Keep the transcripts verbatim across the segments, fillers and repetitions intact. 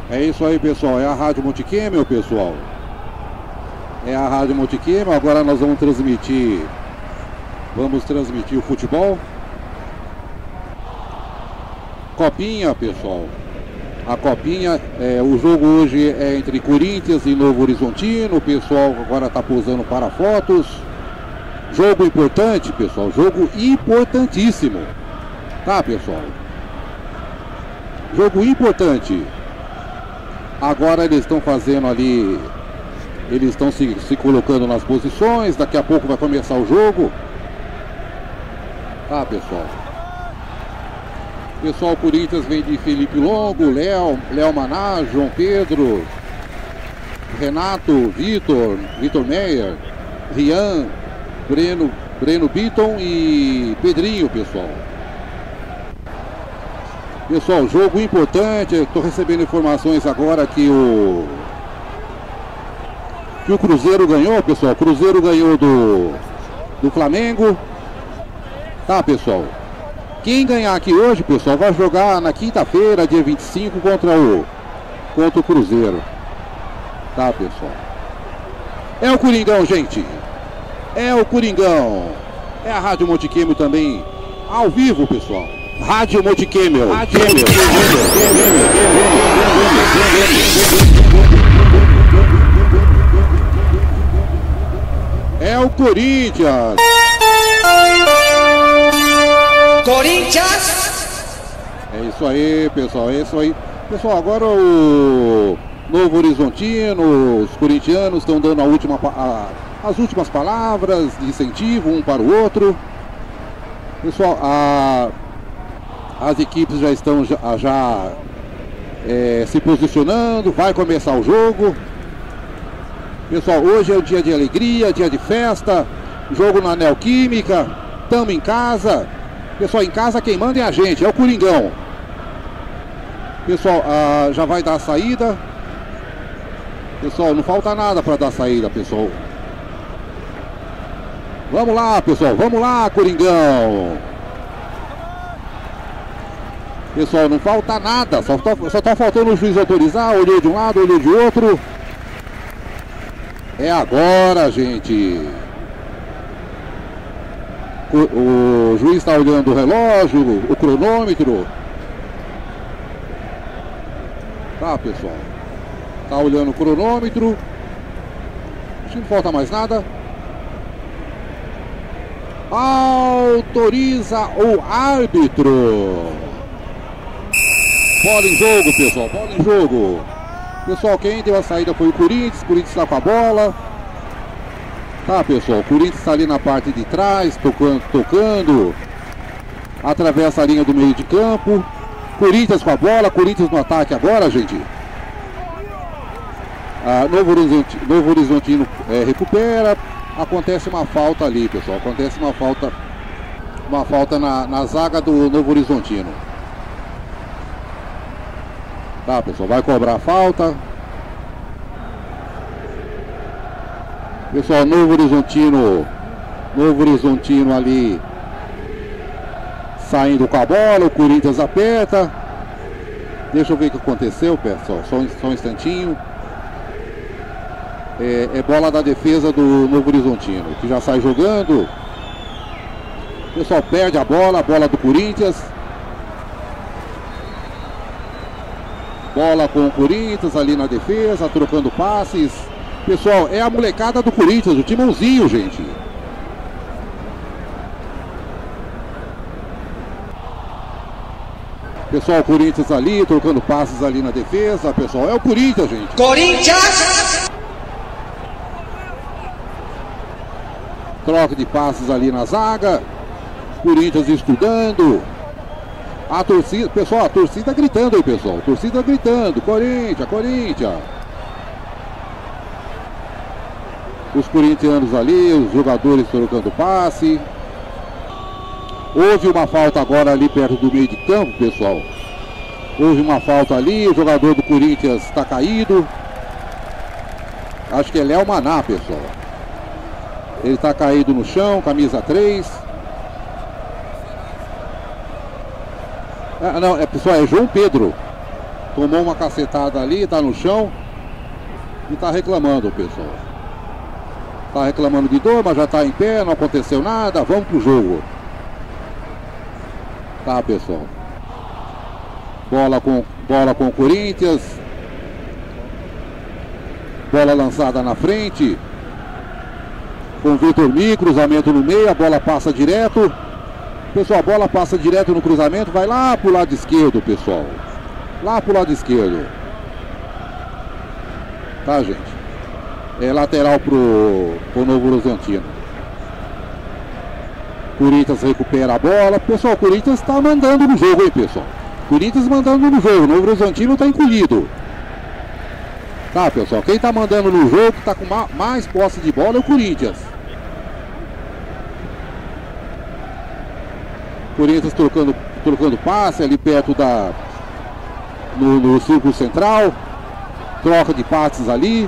É isso aí, pessoal. É a Rádio Montiquêmio, pessoal. É a Rádio Montiquêmio. Agora nós vamos transmitir. Vamos transmitir o futebol. Copinha, pessoal. A Copinha, é, o jogo hoje é entre Corinthians e Novo Horizontino. O pessoal agora está posando para fotos. Jogo importante, pessoal. Jogo importantíssimo. Tá, pessoal? Jogo importante. Agora eles estão fazendo ali. Eles estão se, se colocando nas posições. Daqui a pouco vai começar o jogo. Tá, pessoal? Pessoal, Corinthians vem de Felipe Longo, Léo, Léo Maná, João Pedro, Renato, Vitor, Vitor Meyer, Rian, Breno, Breno Bitton e Pedrinho, pessoal. Pessoal, jogo importante. Estou recebendo informações agora que o que o Cruzeiro ganhou, pessoal. O Cruzeiro ganhou do do Flamengo. Tá, pessoal? Quem ganhar aqui hoje, pessoal, vai jogar na quinta-feira, dia vinte e cinco, contra o contra o Cruzeiro. Tá, pessoal? É o Coringão, gente. É o Coringão. É a Rádio Montiquêmio também, ao vivo, pessoal. Rádio Montiquêmio. Rádio Montiquêmio. É o Corinthians. Corinthians! É isso aí, pessoal, é isso aí. Pessoal, agora o Novo Horizontino, os corintianos estão dando a última, a, as últimas palavras de incentivo um para o outro. Pessoal, a, as equipes já estão já, já é, se posicionando, vai começar o jogo. Pessoal, hoje é o dia de alegria, dia de festa, jogo na Neoquímica, estamos em casa. Pessoal, em casa quem manda é a gente, é o Coringão. Pessoal, ah, já vai dar a saída. Pessoal, não falta nada para dar a saída, pessoal. Vamos lá, pessoal, vamos lá, Coringão. Pessoal, não falta nada, só tá, só tá faltando o juiz autorizar, olhou de um lado, olhou de outro. É agora, gente. O, o juiz está olhando o relógio, o cronômetro. Tá, pessoal? Tá olhando o cronômetro. Acho que não falta mais nada. Autoriza o árbitro. Bola em jogo, pessoal. Bola em jogo. Pessoal, quem deu a saída foi o Corinthians. O Corinthians está com a bola. Tá, pessoal, o Corinthians está ali na parte de trás, tocando, tocando, atravessa a linha do meio de campo. Corinthians com a bola, Corinthians no ataque agora, gente. Ah, Novo Horizontino, Novo Horizontino é, recupera. Acontece uma falta ali, pessoal. Acontece uma falta, uma falta na, na zaga do Novo Horizontino. Tá, pessoal, vai cobrar a falta. Pessoal, Novo Horizontino, Novo Horizontino ali saindo com a bola, o Corinthians aperta. Deixa eu ver o que aconteceu, pessoal, só um, só um instantinho. É, é bola da defesa do Novo Horizontino, que já sai jogando. Pessoal, perde a bola, a bola do Corinthians. Bola com o Corinthians ali na defesa, trocando passes. Pessoal, é a molecada do Corinthians, o timãozinho, gente. Pessoal, o Corinthians ali, trocando passes ali na defesa. Pessoal, é o Corinthians, gente. Corinthians! Troca de passes ali na zaga. Corinthians estudando. A torcida, pessoal, a torcida gritando aí, pessoal. A torcida gritando, Corinthians, Corinthians. Os corintianos ali, os jogadores trocando passe. Houve uma falta agora ali perto do meio de campo, pessoal. Houve uma falta ali, o jogador do Corinthians está caído. Acho que é Léo Maná, pessoal. Ele está caído no chão, camisa três. Ah, não, é, pessoal, é João Pedro. Tomou uma cacetada ali, tá no chão. E tá reclamando, pessoal. Tá reclamando de dor, mas já tá em pé, não aconteceu nada. Vamos pro jogo. Tá, pessoal. Bola com, bola com o Corinthians. Bola lançada na frente. Com o Vitor Mi, cruzamento no meio, a bola passa direto. Pessoal, a bola passa direto no cruzamento, vai lá pro lado esquerdo, pessoal. Lá pro lado esquerdo. Tá, gente? É lateral pro, pro Novo Horizontino. Corinthians recupera a bola. Pessoal, o Corinthians tá mandando no jogo, hein, pessoal? Corinthians mandando no jogo. O Novo Horizontino tá encolhido. Tá, pessoal? Quem tá mandando no jogo, que tá com ma mais posse de bola é o Corinthians. Corinthians trocando, trocando passe ali perto da... No, no círculo central. Troca de passes ali.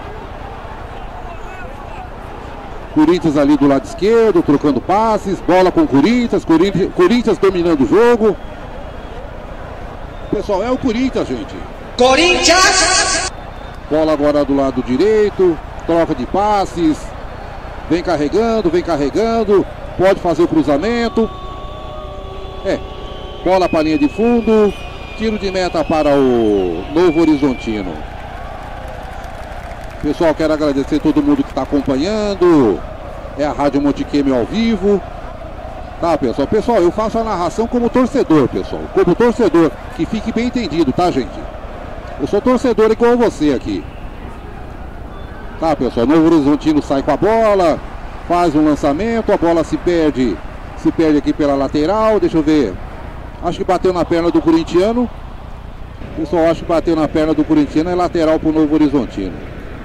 Corinthians ali do lado esquerdo, trocando passes. Bola com Corinthians. Corinthians, Corinthians dominando o jogo. Pessoal, é o Corinthians, gente. Corinthians! Bola agora do lado direito. Troca de passes. Vem carregando, vem carregando. Pode fazer o cruzamento. É. Bola para a linha de fundo. Tiro de meta para o Novo Horizontino. Pessoal, quero agradecer a todo mundo que está acompanhando. É a Rádio Monte Quêmio ao vivo. Tá, pessoal? Pessoal, eu faço a narração como torcedor, pessoal. Como torcedor. Que fique bem entendido, tá, gente? Eu sou torcedor igual você aqui. Tá, pessoal? Novo Horizontino sai com a bola. Faz um lançamento. A bola se perde. Se perde aqui pela lateral. Deixa eu ver. Acho que bateu na perna do corintiano. Pessoal, acho que bateu na perna do corintiano. É lateral pro Novo Horizontino.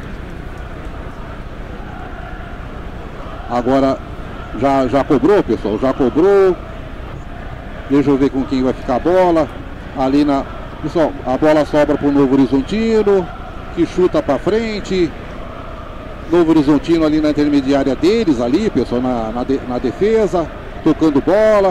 Agora já, já cobrou, pessoal. Já cobrou. Deixa eu ver com quem vai ficar a bola. Ali na... Pessoal, a bola sobra pro Novo Horizontino. Que chuta pra frente. Novo Horizontino ali na intermediária deles. Ali, pessoal, na, na, de, na defesa. Tocando bola.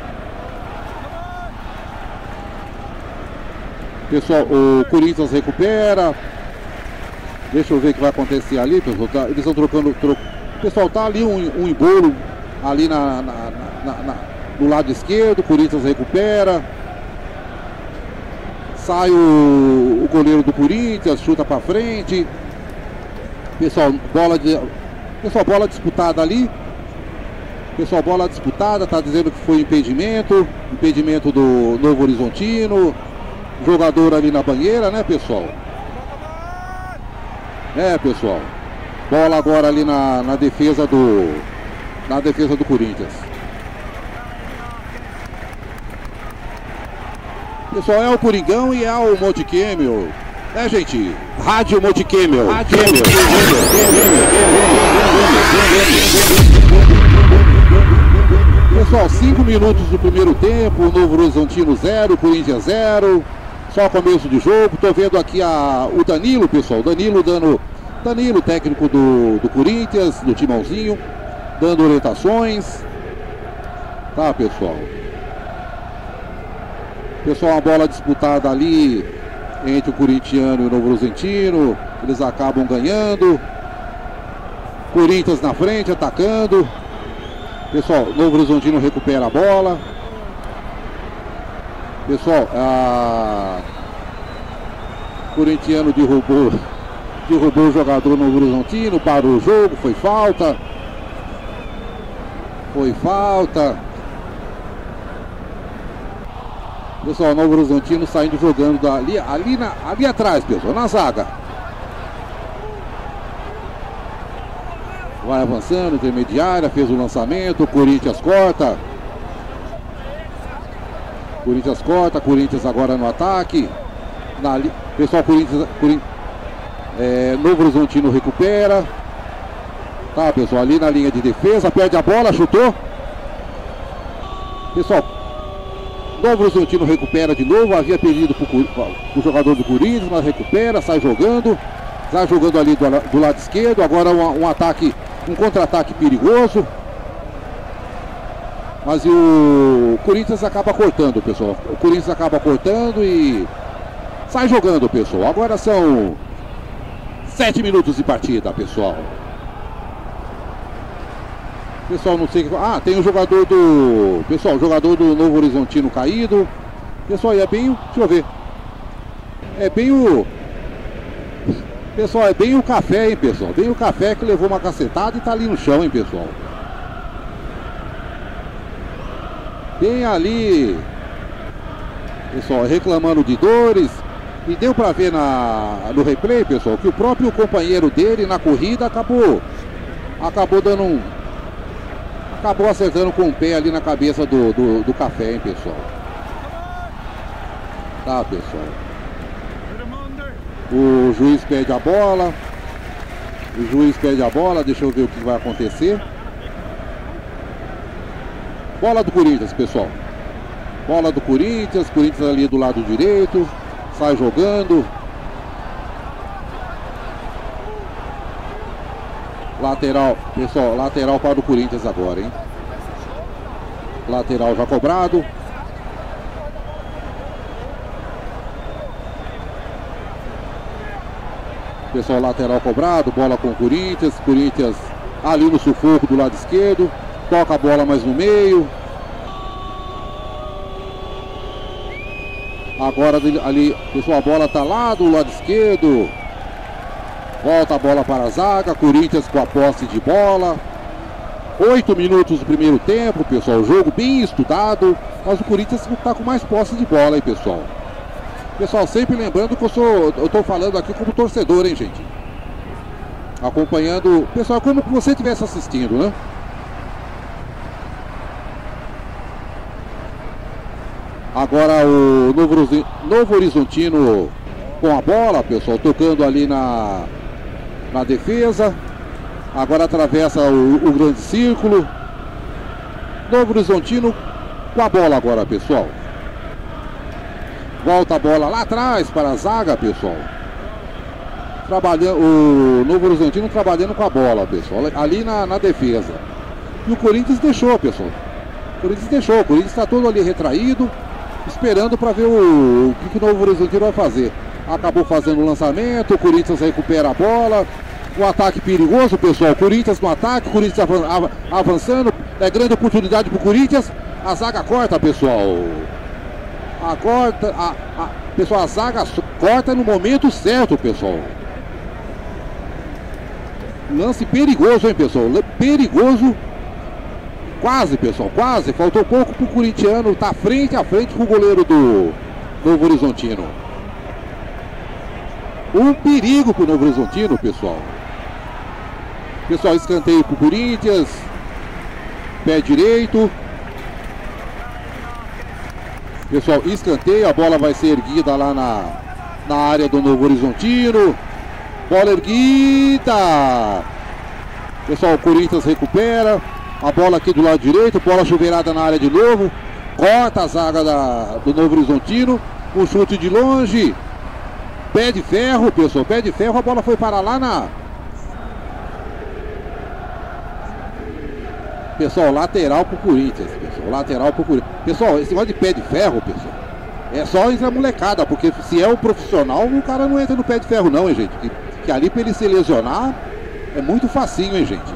Pessoal, o Corinthians recupera. Deixa eu ver o que vai acontecer ali, pessoal. Tá, eles estão trocando. Tro... Pessoal, tá ali um, um embolo ali na, na, na, na, no lado esquerdo. O Corinthians recupera. Sai o, o goleiro do Corinthians, chuta pra frente. Pessoal, bola de. Pessoal, bola disputada ali. Pessoal, bola disputada, tá dizendo que foi impedimento. Impedimento do Novo Horizontino. Jogador ali na banheira, né, pessoal? É, pessoal. Bola agora ali na, na defesa do... Na defesa do Corinthians. Pessoal, é o Coringão e é o Monte Quêmio. É, gente? Rádio Monte Quêmio. Rádio Monte Pessoal, cinco minutos do primeiro tempo. Novo Horizontino zero, Corinthians zero. Só começo de jogo. Tô vendo aqui a, o Danilo, pessoal. Danilo dando. Danilo, técnico do, do Corinthians, do Timãozinho, dando orientações. Tá, pessoal? Pessoal, uma bola disputada ali entre o corintiano e o Novo Horizontino. Eles acabam ganhando. Corinthians na frente, atacando. Pessoal, Novo Horizontino recupera a bola. Pessoal, a... corintiano derrubou, derrubou o jogador Novo Horizontino, parou o jogo, foi falta. Foi falta. Pessoal, Novo Horizontino saindo jogando dali, ali, na, ali atrás, pessoal, na zaga. Vai avançando, intermediária, fez o lançamento, Corinthians corta. Corinthians corta, Corinthians agora no ataque. Na, pessoal, Corinthians, Corinthians é, Novo Horizontino recupera. Tá, pessoal, ali na linha de defesa, perde a bola, chutou. Pessoal, Novo Horizontino recupera de novo, havia perdido para o jogador do Corinthians, mas recupera, sai jogando. Sai jogando ali do, do lado esquerdo, agora um, um ataque, um contra-ataque perigoso. Mas o Corinthians acaba cortando, pessoal. O Corinthians acaba cortando e Sai jogando, pessoal. Agora são sete minutos de partida, pessoal. Pessoal, não sei... Ah, tem o jogador do... Pessoal, o jogador do Novo Horizontino caído. Pessoal, é bem... Deixa eu ver. É bem o... Pessoal, é bem o Café, hein, pessoal. Bem o Café que levou uma cacetada e tá ali no chão, hein, pessoal. Bem ali... Pessoal, reclamando de dores. E deu pra ver na, no replay, pessoal, que o próprio companheiro dele na corrida acabou... Acabou dando um... Acabou acertando com o pé ali na cabeça do, do, do Café, hein, pessoal. Tá, pessoal. O juiz pede a bola. O juiz pede a bola. Deixa eu ver o que vai acontecer. Bola do Corinthians, pessoal. Bola do Corinthians. Corinthians ali do lado direito. Sai jogando. Lateral, pessoal, lateral para o Corinthians agora, hein? Lateral já cobrado. Pessoal, lateral cobrado, bola com o Corinthians. Corinthians ali no sufoco do lado esquerdo. Toca a bola mais no meio. Agora ali, pessoal, a bola tá lá do lado esquerdo. Volta a bola para a zaga, Corinthians com a posse de bola. Oito minutos do primeiro tempo, pessoal. Jogo bem estudado, mas o Corinthians está com mais posse de bola, hein, pessoal. Pessoal, sempre lembrando que eu sou, eu tô falando aqui como torcedor, hein, gente. Acompanhando, pessoal, como que você estivesse assistindo, né? Agora o Novo, Novo Horizontino com a bola, pessoal, tocando ali na... na defesa. Agora atravessa o, o grande círculo. Novo Horizontino com a bola agora, pessoal. Volta a bola lá atrás para a zaga, pessoal. Trabalhando, o Novo Horizontino trabalhando com a bola, pessoal, ali na, na defesa. E o Corinthians deixou, pessoal. O Corinthians deixou. O Corinthians está todo ali retraído, esperando para ver o, o que, que o Novo Horizontino vai fazer. Acabou fazendo o lançamento, o Corinthians recupera a bola. O ataque perigoso, pessoal. Corinthians no ataque, Corinthians avançando. É grande oportunidade para o Corinthians. A zaga corta, pessoal. A corta, a, a, pessoal, a zaga corta no momento certo, pessoal. Lance perigoso, hein, pessoal? Perigoso. Quase, pessoal, quase. Faltou pouco para o corintiano. Tá frente a frente com o goleiro do Novo Horizontino. Um perigo para o Novo Horizontino, pessoal. Pessoal, escanteio para o Corinthians. Pé direito. Pessoal, escanteio. A bola vai ser erguida lá na, na área do Novo Horizontino. Bola erguida. Pessoal, o Corinthians recupera. A bola aqui do lado direito. Bola chuveirada na área de novo. Corta a zaga da, do Novo Horizontino. Um chute de longe. Pé de ferro, pessoal, pé de ferro, a bola foi para lá na... Pessoal, lateral pro Corinthians, pessoal, lateral pro Corinthians. Pessoal, esse negócio de pé de ferro, pessoal, é só entre a molecada, porque se é um profissional, o cara não entra no pé de ferro não, hein, gente. Que, que ali pra ele se lesionar, é muito facinho, hein, gente.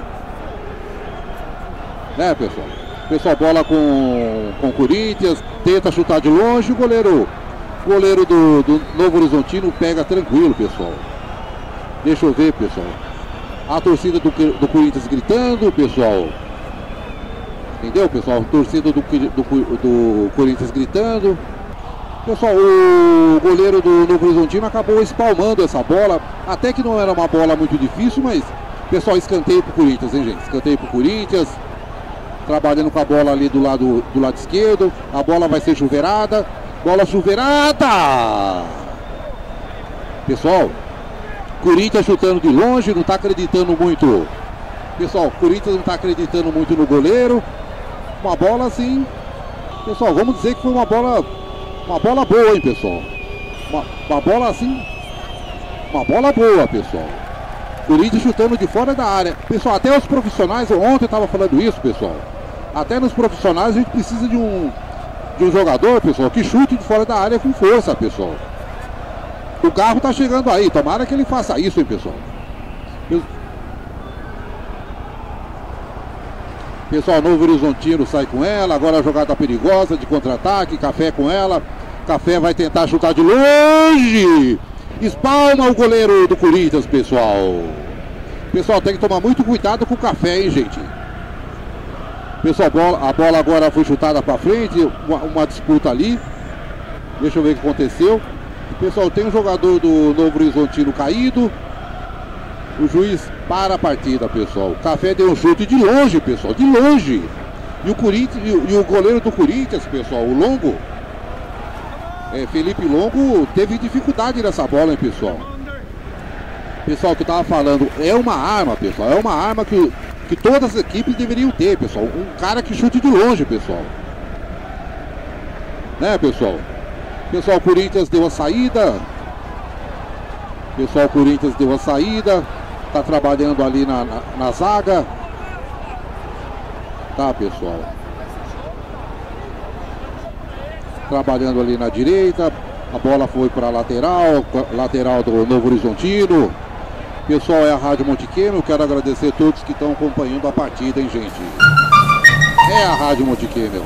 Né, pessoal? Pessoal, bola com, com o Corinthians, tenta chutar de longe, o goleiro... O goleiro do, do Novo Horizontino pega tranquilo, pessoal. Deixa eu ver, pessoal. A torcida do, do Corinthians gritando, pessoal. Entendeu, pessoal? A torcida do, do, do Corinthians gritando. Pessoal, o goleiro do Novo Horizontino acabou espalmando essa bola. Até que não era uma bola muito difícil, mas... Pessoal, escanteio pro Corinthians, hein, gente? Escanteio pro Corinthians. Trabalhando com a bola ali do lado, do lado esquerdo. A bola vai ser chuveirada. Bola chuveirada! Pessoal, Corinthians chutando de longe, não está acreditando muito. Pessoal, Corinthians não está acreditando muito no goleiro. Uma bola assim. Pessoal, vamos dizer que foi uma bola. Uma bola boa, hein, pessoal? Uma, uma bola assim. Uma bola boa, pessoal. Corinthians chutando de fora da área. Pessoal, até os profissionais, ontem eu estava falando isso, pessoal. Até nos profissionais a gente precisa de um. De um jogador, pessoal, que chute de fora da área com força, pessoal. O carro tá chegando aí, tomara que ele faça isso, hein, pessoal. Pessoal, Novo Horizontino sai com ela, agora a jogada perigosa de contra-ataque, Café com ela. Café vai tentar chutar de longe. Espalma o goleiro do Corinthians, pessoal. Pessoal, tem que tomar muito cuidado com o Café, hein, gente. Pessoal, a bola, a bola agora foi chutada para frente, uma, uma disputa ali. Deixa eu ver o que aconteceu. Pessoal, tem um jogador do Novo Horizontino caído. O juiz para a partida, pessoal. O Café deu um chute de longe, pessoal, de longe. E o Corinthians, e o, e o goleiro do Corinthians, pessoal, o Longo, é, Felipe Longo, teve dificuldade nessa bola, hein, pessoal. Pessoal, que eu tava falando, é uma arma, pessoal, é uma arma que, que todas as equipes deveriam ter, pessoal. Um cara que chute de longe, pessoal. Né, pessoal? Pessoal, o Corinthians deu a saída. Pessoal, o Corinthians deu a saída. Tá trabalhando ali na, na, na zaga. Tá, pessoal. Trabalhando ali na direita. A bola foi para a lateral. Lateral do Novo Horizontino. Pessoal, é a Rádio Monte Quêmio. Quero agradecer a todos que estão acompanhando a partida, hein, gente. É a Rádio Monte Quêmio.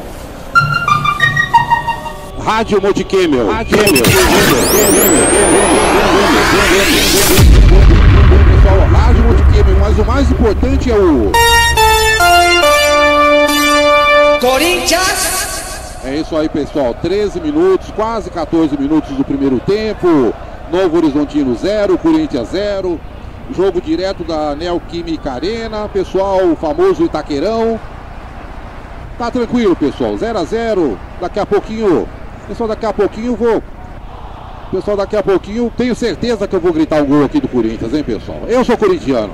Rádio Monte Quêmio. Rádio Monte Pessoal, Rádio Monte Quêmio, mas o mais importante é o Corinthians. É isso aí, pessoal. treze minutos, quase quatorze minutos do primeiro tempo. Novo Horizontino zero, Corinthians zero. Jogo direto da Neoquímica Arena. Pessoal, o famoso Itaquerão. Tá tranquilo, pessoal. zero a zero. Daqui a pouquinho... Pessoal, daqui a pouquinho eu vou... Pessoal, daqui a pouquinho tenho certeza que eu vou gritar um gol aqui do Corinthians, hein, pessoal? Eu sou corintiano.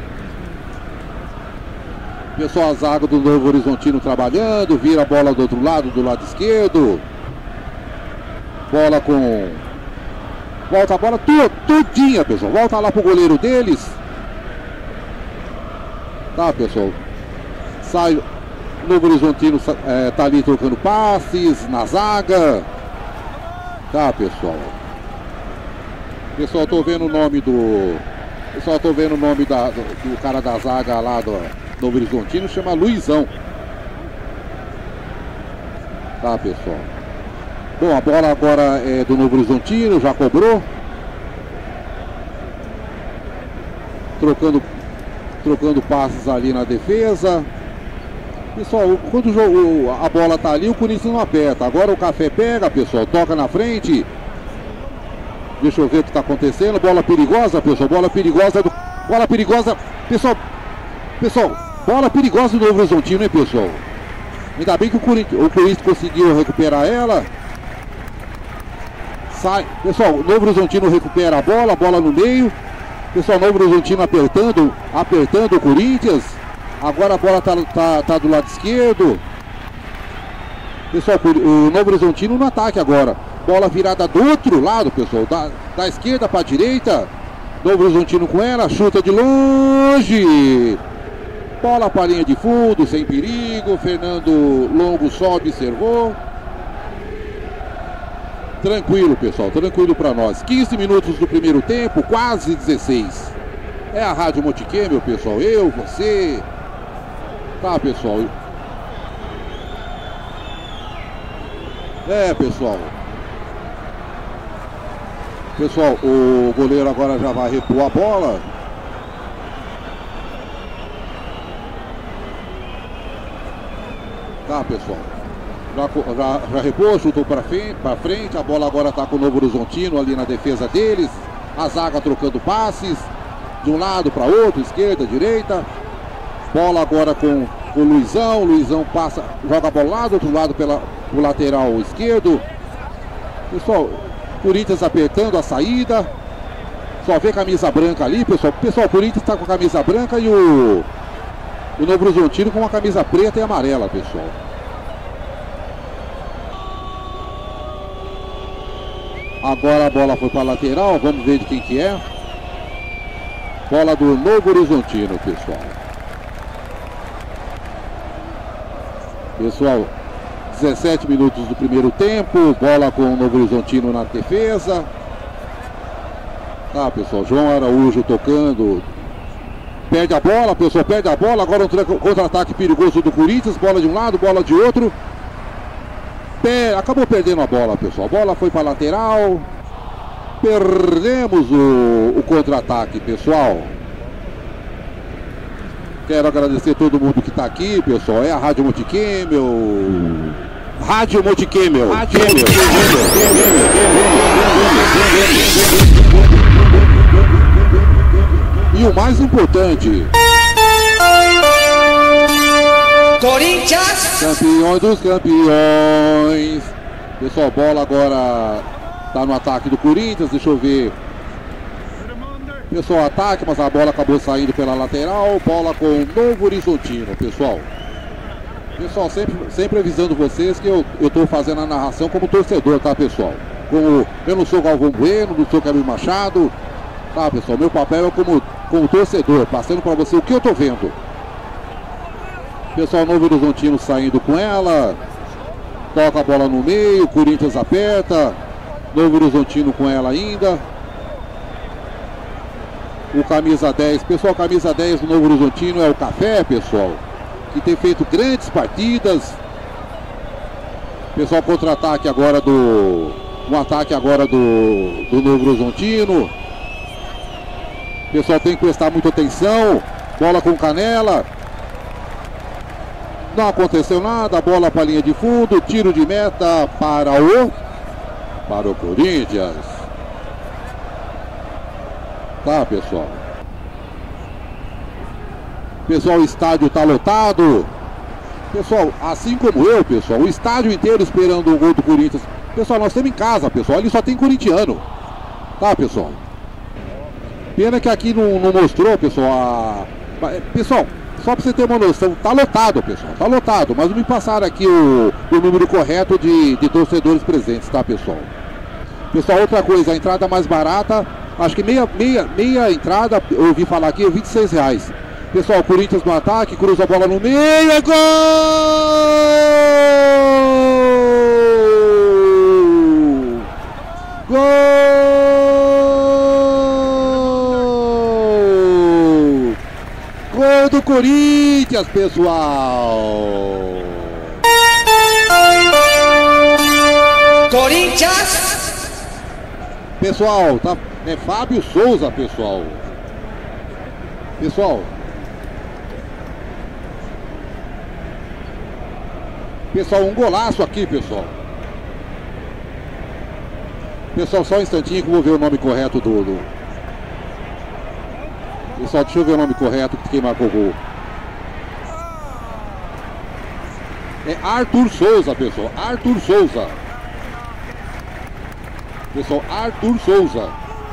Pessoal, a zaga do Novo Horizontino trabalhando. Vira a bola do outro lado, do lado esquerdo. Bola com... Volta a bola tu, tudinha, pessoal. Volta lá pro goleiro deles. Tá, pessoal. Sai... O Novo Horizontino é, tá ali trocando passes na zaga. Tá, pessoal. Pessoal, tô vendo o nome do... Pessoal, tô vendo o nome da, do, do cara da zaga lá do Novo Horizontino. Chama Luizão. Tá, pessoal. Bom, a bola agora é do Novo Horizontino. Já cobrou. Trocando, trocando passes ali na defesa. Pessoal, quando o jogo, a bola tá ali, o Corinthians não aperta. Agora o Café pega, pessoal, toca na frente. Deixa eu ver o que tá acontecendo. Bola perigosa, pessoal, bola perigosa do... Bola perigosa, pessoal. Pessoal, bola perigosa do Novo Horizontino, hein, pessoal. Ainda bem que o Corinthians, o Corinthians conseguiu recuperar ela. Sai, pessoal, o Novo Horizontino recupera a bola, a bola no meio. Pessoal, o Novo Horizontino apertando, apertando o Corinthians. Agora a bola tá, tá, tá do lado esquerdo. Pessoal, o Novo Horizontino no ataque agora. Bola virada do outro lado, pessoal. Da, da esquerda para a direita. Novo Horizontino com ela. Chuta de longe. Bola para a linha de fundo, sem perigo. Fernando Longo só observou. Tranquilo, pessoal. Tranquilo para nós. quinze minutos do primeiro tempo, quase dezesseis. É a Rádio Monte Quêmio, pessoal. Eu, você... Tá, pessoal. É, pessoal. Pessoal, o goleiro agora já vai repor a bola. Tá, pessoal. Já, já, já repôs, chutou para frente, para frente. A bola agora tá com o Novo Horizontino ali na defesa deles. A zaga trocando passes. De um lado para outro, esquerda, direita. Bola agora com, com o Luizão. Luizão passa, joga a bola lá do outro lado pela, pro lateral esquerdo. Pessoal, Corinthians apertando a saída. Só vê camisa branca ali, pessoal. Pessoal, o Corinthians está com a camisa branca e o, o Novo Horizontino com uma camisa preta e amarela, pessoal. Agora a bola foi para a lateral. Vamos ver de quem que é. Bola do Novo Horizontino, pessoal. Pessoal, dezessete minutos do primeiro tempo. Bola com o Novo Horizontino na defesa. Tá, pessoal, João Araújo tocando. Perde a bola, pessoal, perde a bola. Agora um contra-ataque perigoso do Corinthians. Bola de um lado, bola de outro. Per... Acabou perdendo a bola, pessoal. A bola foi para lateral. Perdemos o, o contra-ataque, pessoal. Quero agradecer todo mundo que está aqui, pessoal. É a Rádio Montiquemel. Rádio Montiquemel. Rádio E o mais importante, Corinthians! Campeões dos campeões. Pessoal, bola agora tá no ataque do Corinthians. Deixa eu ver. Pessoal, ataque, mas a bola acabou saindo pela lateral. Bola com o Novo Horizontino, pessoal. Pessoal, sempre, sempre avisando vocês que eu, eu tô fazendo a narração como torcedor, tá, pessoal? Como, eu não sou Galvão Bueno, não sou Camilo Machado. Tá, pessoal, meu papel é como, como torcedor, passando para você o que eu tô vendo. Pessoal, Novo Horizontino saindo com ela. Toca a bola no meio, Corinthians aperta. Novo Horizontino com ela ainda. O camisa dez, pessoal, camisa dez do Novo Horizontino é o Café, pessoal, que tem feito grandes partidas. Pessoal, contra-ataque agora do... Um ataque agora do, do Novo Horizontino. Pessoal, tem que prestar muita atenção. Bola com Canela. Não aconteceu nada. Bola para a linha de fundo. Tiro de meta para o... Para o Corinthians. Tá, pessoal. Pessoal, o estádio tá lotado. Pessoal, assim como eu, pessoal, o estádio inteiro esperando o gol do Corinthians. Pessoal, nós estamos em casa, pessoal. Ali só tem corintiano. Tá, pessoal? Pena que aqui não, não mostrou, pessoal. A... Pessoal, só para você ter uma noção, tá lotado, pessoal. Tá lotado, mas não me passaram aqui o, o número correto de, de torcedores presentes, tá, pessoal? Pessoal, outra coisa, a entrada mais barata, acho que meia, meia, meia entrada, eu ouvi falar aqui, é vinte e seis reais. Pessoal, Corinthians no ataque, cruza a bola no meio, é gol! Gol! Gol do Corinthians, pessoal! Corinthians! Pessoal, tá, é Fábio Souza, pessoal. Pessoal. Pessoal, um golaço aqui, pessoal. Pessoal, só um instantinho que eu vou ver o nome correto do... do... Pessoal, deixa eu ver o nome correto de quem marcou o gol. É Arthur Souza, pessoal. Arthur Souza. Pessoal, Arthur Souza.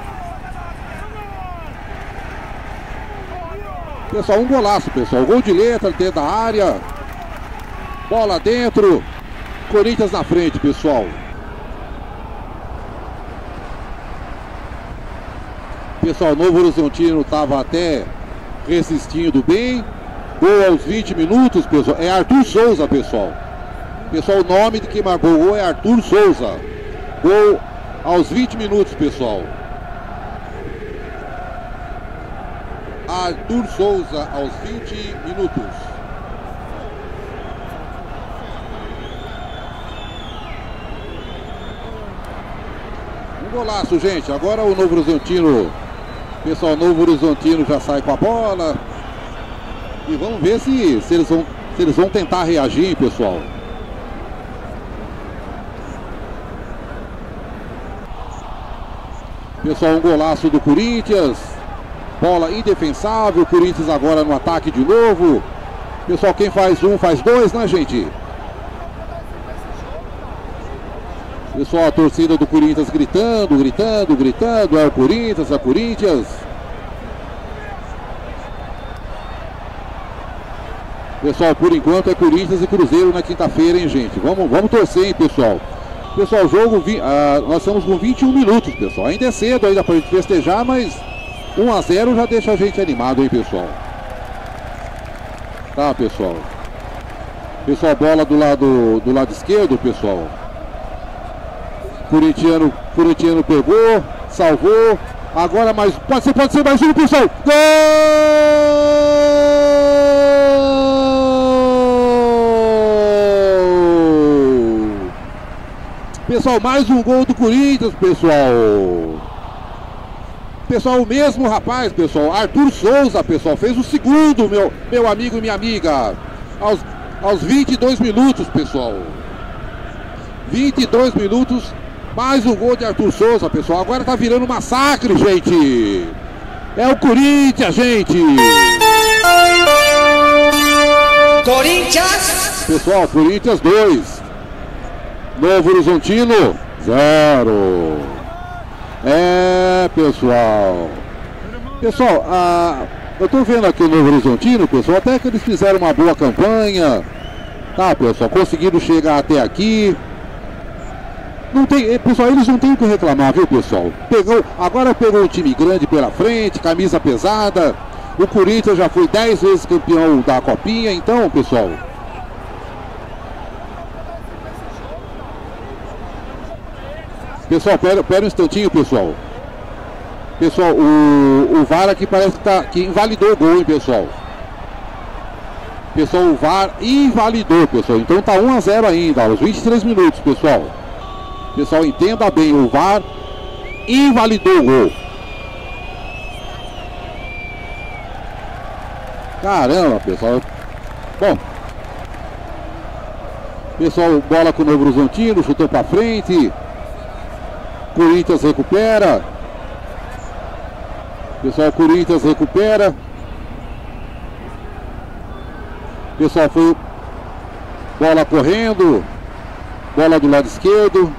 Pessoal, um golaço, pessoal. Gol de letra dentro da área. Bola dentro. Corinthians na frente, pessoal. Pessoal, Novo Horizontino estava até resistindo bem. Gol aos vinte minutos, pessoal. É Arthur Souza, pessoal. Pessoal, o nome de quem marcou o gol é Arthur Souza. Gol aos vinte minutos, pessoal. Arthur Souza aos vinte minutos. Um golaço, gente. Agora o Novo Horizontino. Pessoal, Novo Horizontino já sai com a bola. E vamos ver se, se, eles, vão, se eles vão tentar reagir, pessoal. Pessoal, um golaço do Corinthians. Bola indefensável. Corinthians agora no ataque de novo. Pessoal, quem faz um faz dois, né, gente? Pessoal, a torcida do Corinthians gritando, gritando, gritando. É o Corinthians, é o Corinthians. Pessoal, por enquanto é Corinthians e Cruzeiro na quinta-feira, hein, gente? Vamos, vamos torcer, hein, pessoal? Pessoal, jogo, uh, nós estamos com vinte e um minutos, pessoal. Ainda é cedo ainda pra gente festejar, mas um a zero já deixa a gente animado, hein, pessoal? Tá, pessoal? Pessoal, bola do lado, do lado esquerdo, pessoal. Corintiano, Corintiano pegou, salvou. Agora mais, pode ser, pode ser mais um, pessoal. Gol! Pessoal, mais um gol do Corinthians, pessoal. Pessoal, o mesmo rapaz, pessoal, Arthur Souza, pessoal, fez o segundo, meu, meu amigo e minha amiga, aos, aos vinte e dois minutos, pessoal. vinte e dois minutos, mais um gol de Arthur Souza, pessoal. Agora tá virando um massacre, gente. É o Corinthians, gente. Corinthians! Pessoal, Corinthians dois. Novo Horizontino, zero. É, pessoal. Pessoal, a, eu tô vendo aqui o Novo Horizontino, pessoal, até que eles fizeram uma boa campanha. Tá, pessoal, conseguiram chegar até aqui. Não tem, pessoal, eles não tem o que reclamar, viu, pessoal? Pegou, agora pegou um time grande pela frente, camisa pesada. O Corinthians já foi dez vezes campeão da Copinha, então, pessoal. Pessoal, pera, pera um instantinho, pessoal. Pessoal, o, o V A R aqui parece que, tá, que invalidou o gol, hein, pessoal. Pessoal, o V A R invalidou, pessoal. Então tá um a zero ainda, aos vinte e três minutos, pessoal. Pessoal, entenda bem, o V A R invalidou o gol. Caramba, pessoal. Bom. Pessoal, bola com o Novo Horizontino, chutou pra frente. Corinthians recupera. Pessoal, Corinthians recupera. Pessoal, foi bola correndo. Bola do lado esquerdo.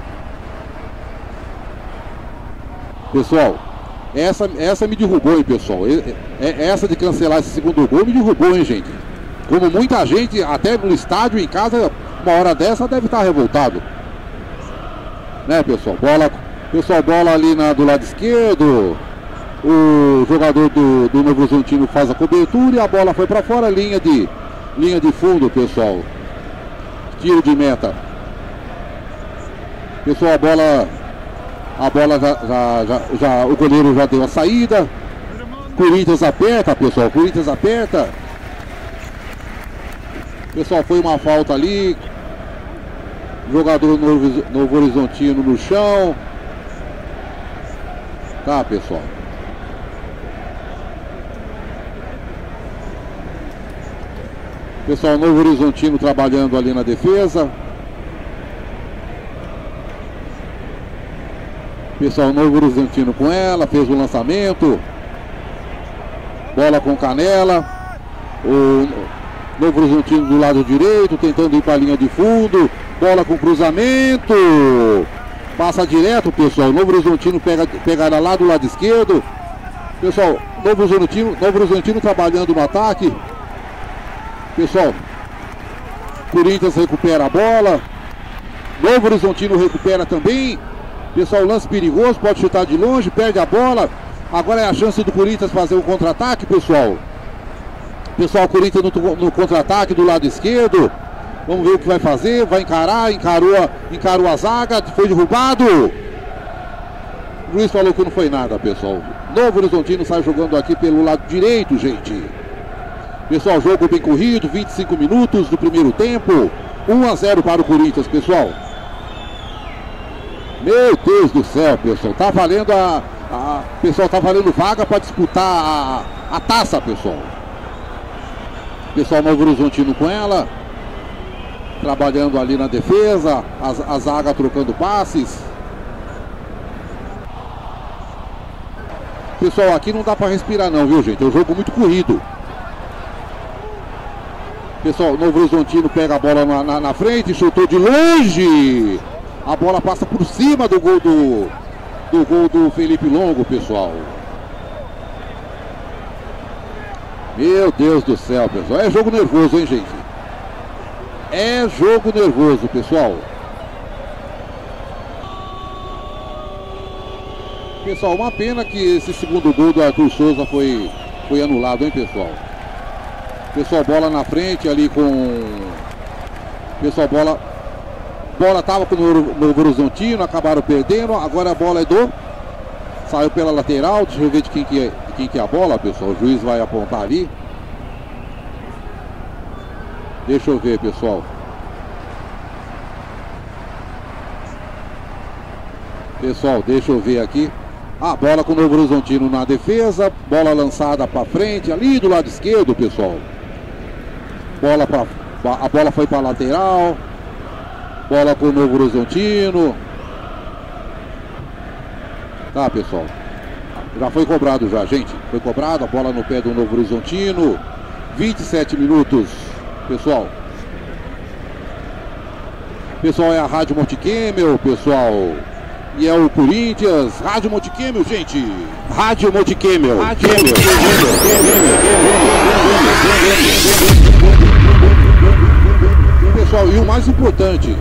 Pessoal, essa, essa me derrubou, hein, pessoal. Essa de cancelar esse segundo gol me derrubou, hein, gente. Como muita gente, até no estádio, em casa, uma hora dessa deve estar revoltado. Né, pessoal? Bola, pessoal, bola ali na, do lado esquerdo. O jogador do, do Novo Horizontino faz a cobertura e a bola foi para fora, linha de, linha de fundo, pessoal. Tiro de meta. Pessoal, a bola, a bola já, já, já, já, o goleiro já deu a saída. Corinthians aperta, pessoal, Corinthians aperta. Pessoal, foi uma falta ali. Jogador Novo, Novo Horizontino no chão. Tá, pessoal. Pessoal, Novo Horizontino trabalhando ali na defesa. Pessoal, Novo Horizontino com ela, fez o lançamento. Bola com Canela. O Novo Horizontino do lado direito, tentando ir para a linha de fundo. Bola com cruzamento. Passa direto, pessoal. Novo Horizontino pega, pega lá do lado esquerdo. Pessoal, Novo Horizontino, Novo Horizontino trabalhando no ataque. Pessoal, Corinthians recupera a bola. Novo Horizontino recupera também. Pessoal, lance perigoso, pode chutar de longe, perde a bola. Agora é a chance do Corinthians fazer o contra-ataque, pessoal. Pessoal, Corinthians no, no contra-ataque do lado esquerdo. Vamos ver o que vai fazer. Vai encarar, encarou, encarou a zaga, foi derrubado. O Luiz falou que não foi nada, pessoal. Novo Horizontino sai jogando aqui pelo lado direito, gente. Pessoal, jogo bem corrido, vinte e cinco minutos do primeiro tempo. um a zero para o Corinthians, pessoal. Meu Deus do céu, pessoal. Tá valendo a... a pessoal, tá valendo vaga para disputar a, a taça, pessoal. Pessoal, Novo Horizontino com ela. Trabalhando ali na defesa. A, a zaga trocando passes. Pessoal, aqui não dá para respirar não, viu, gente? É um jogo muito corrido. Pessoal, Novo Horizontino pega a bola na, na, na frente, chutou de longe. A bola passa por cima do gol do, do gol do Felipe Longo, pessoal. Meu Deus do céu, pessoal. É jogo nervoso, hein, gente? É jogo nervoso, pessoal. Pessoal, uma pena que esse segundo gol do Arthur Souza foi, foi anulado, hein, pessoal? Pessoal, bola na frente ali com... Pessoal, bola... Bola tava com o Novo Horizontino, acabaram perdendo. Agora a bola é do Saiu pela lateral, deixa eu ver de quem que é, de quem que é a bola, pessoal. O juiz vai apontar ali. Deixa eu ver, pessoal. Pessoal, deixa eu ver aqui. A bola com o Novo Horizontino na defesa. Bola lançada para frente, ali do lado esquerdo, pessoal. Bola pra, a bola foi para lateral. Bola com o Novo Horizontino. Tá, pessoal. Já foi cobrado já, gente. Foi cobrado a bola no pé do Novo Horizontino. vinte e sete minutos, pessoal. Pessoal, é a Rádio Monte Kemmel, pessoal. E é o Corinthians. Rádio Monte Kemmel, gente. Rádio Monte Kemmel. Rádio Monte Kemmel. Pessoal, e o mais importante.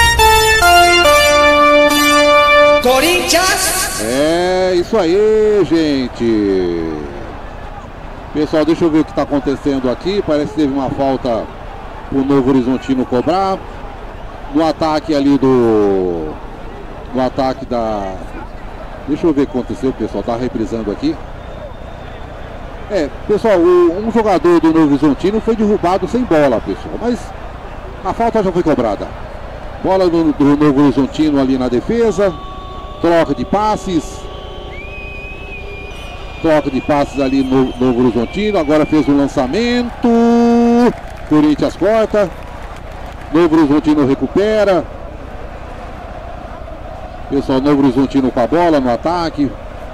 Corinthians! É isso aí, gente. Pessoal, deixa eu ver o que está acontecendo aqui. Parece que teve uma falta o Novo Horizontino cobrar. No ataque ali do... No ataque da... Deixa eu ver o que aconteceu, pessoal. Tá reprisando aqui. É, pessoal, o, um jogador do Novo Horizontino foi derrubado sem bola, pessoal. Mas a falta já foi cobrada. Bola do, do Novo Horizontino ali na defesa. Troca de passes. Troca de passes ali no Novo Horizontino. Agora fez um lançamento. Corinthians corta. Novo Horizontino recupera. Pessoal, Novo Horizontino com a bola no ataque.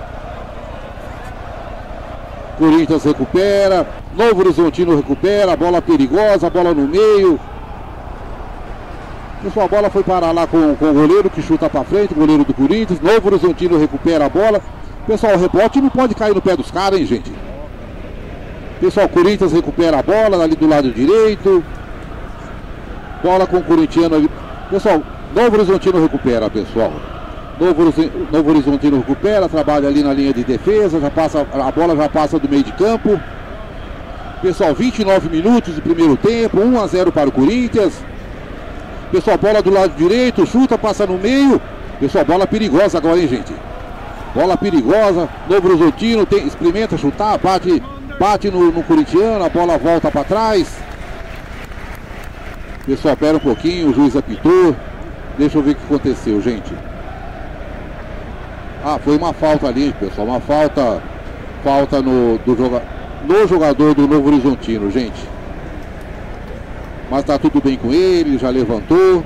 Corinthians recupera. Novo Horizontino recupera. Bola perigosa, bola no meio. Pessoal, a bola foi parar lá com, com o goleiro que chuta para frente, o goleiro do Corinthians. Novo Horizontino recupera a bola. Pessoal, o rebote não pode cair no pé dos caras, hein, gente? Pessoal, Corinthians recupera a bola ali do lado direito. Bola com o corintiano ali. Pessoal, Novo Horizontino recupera, pessoal. Novo, Novo Horizontino recupera, trabalha ali na linha de defesa, já passa, a bola já passa do meio de campo. Pessoal, vinte e nove minutos do primeiro tempo, um a zero para o Corinthians. Pessoal, bola do lado direito, chuta, passa no meio. Pessoal, bola perigosa agora, hein, gente? Bola perigosa, Novo Horizontino tem, experimenta chutar, bate, bate no, no corintiano, a bola volta para trás. Pessoal, pera um pouquinho, o juiz apitou. Deixa eu ver o que aconteceu, gente. Ah, foi uma falta ali, pessoal, uma falta, falta no, do joga, no jogador do Novo Horizontino, gente. Mas tá tudo bem com ele, já levantou.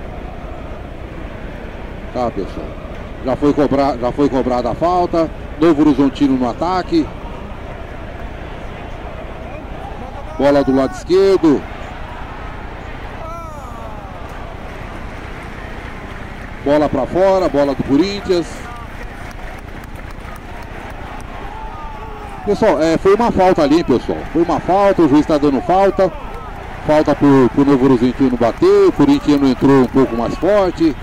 Tá, pessoal. Já foi, cobrar, já foi cobrada a falta. Novo Horizontino no ataque. Bola do lado esquerdo. Bola para fora, bola do Corinthians. Pessoal, é, foi uma falta ali, pessoal. Foi uma falta, o juiz está dando falta. Falta para o Novo Horizontino bater. O corintiano entrou um pouco mais forte.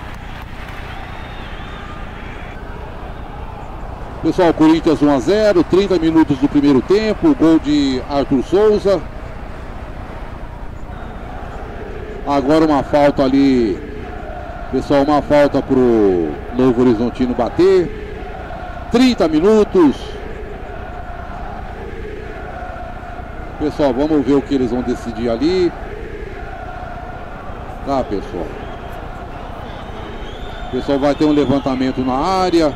Pessoal, Corinthians um a zero, trinta minutos do primeiro tempo. Gol de Arthur Souza. Agora uma falta ali. Pessoal, uma falta para o Novo Horizontino bater. trinta minutos. Pessoal, vamos ver o que eles vão decidir ali. Tá, pessoal. Pessoal, vai ter um levantamento na área.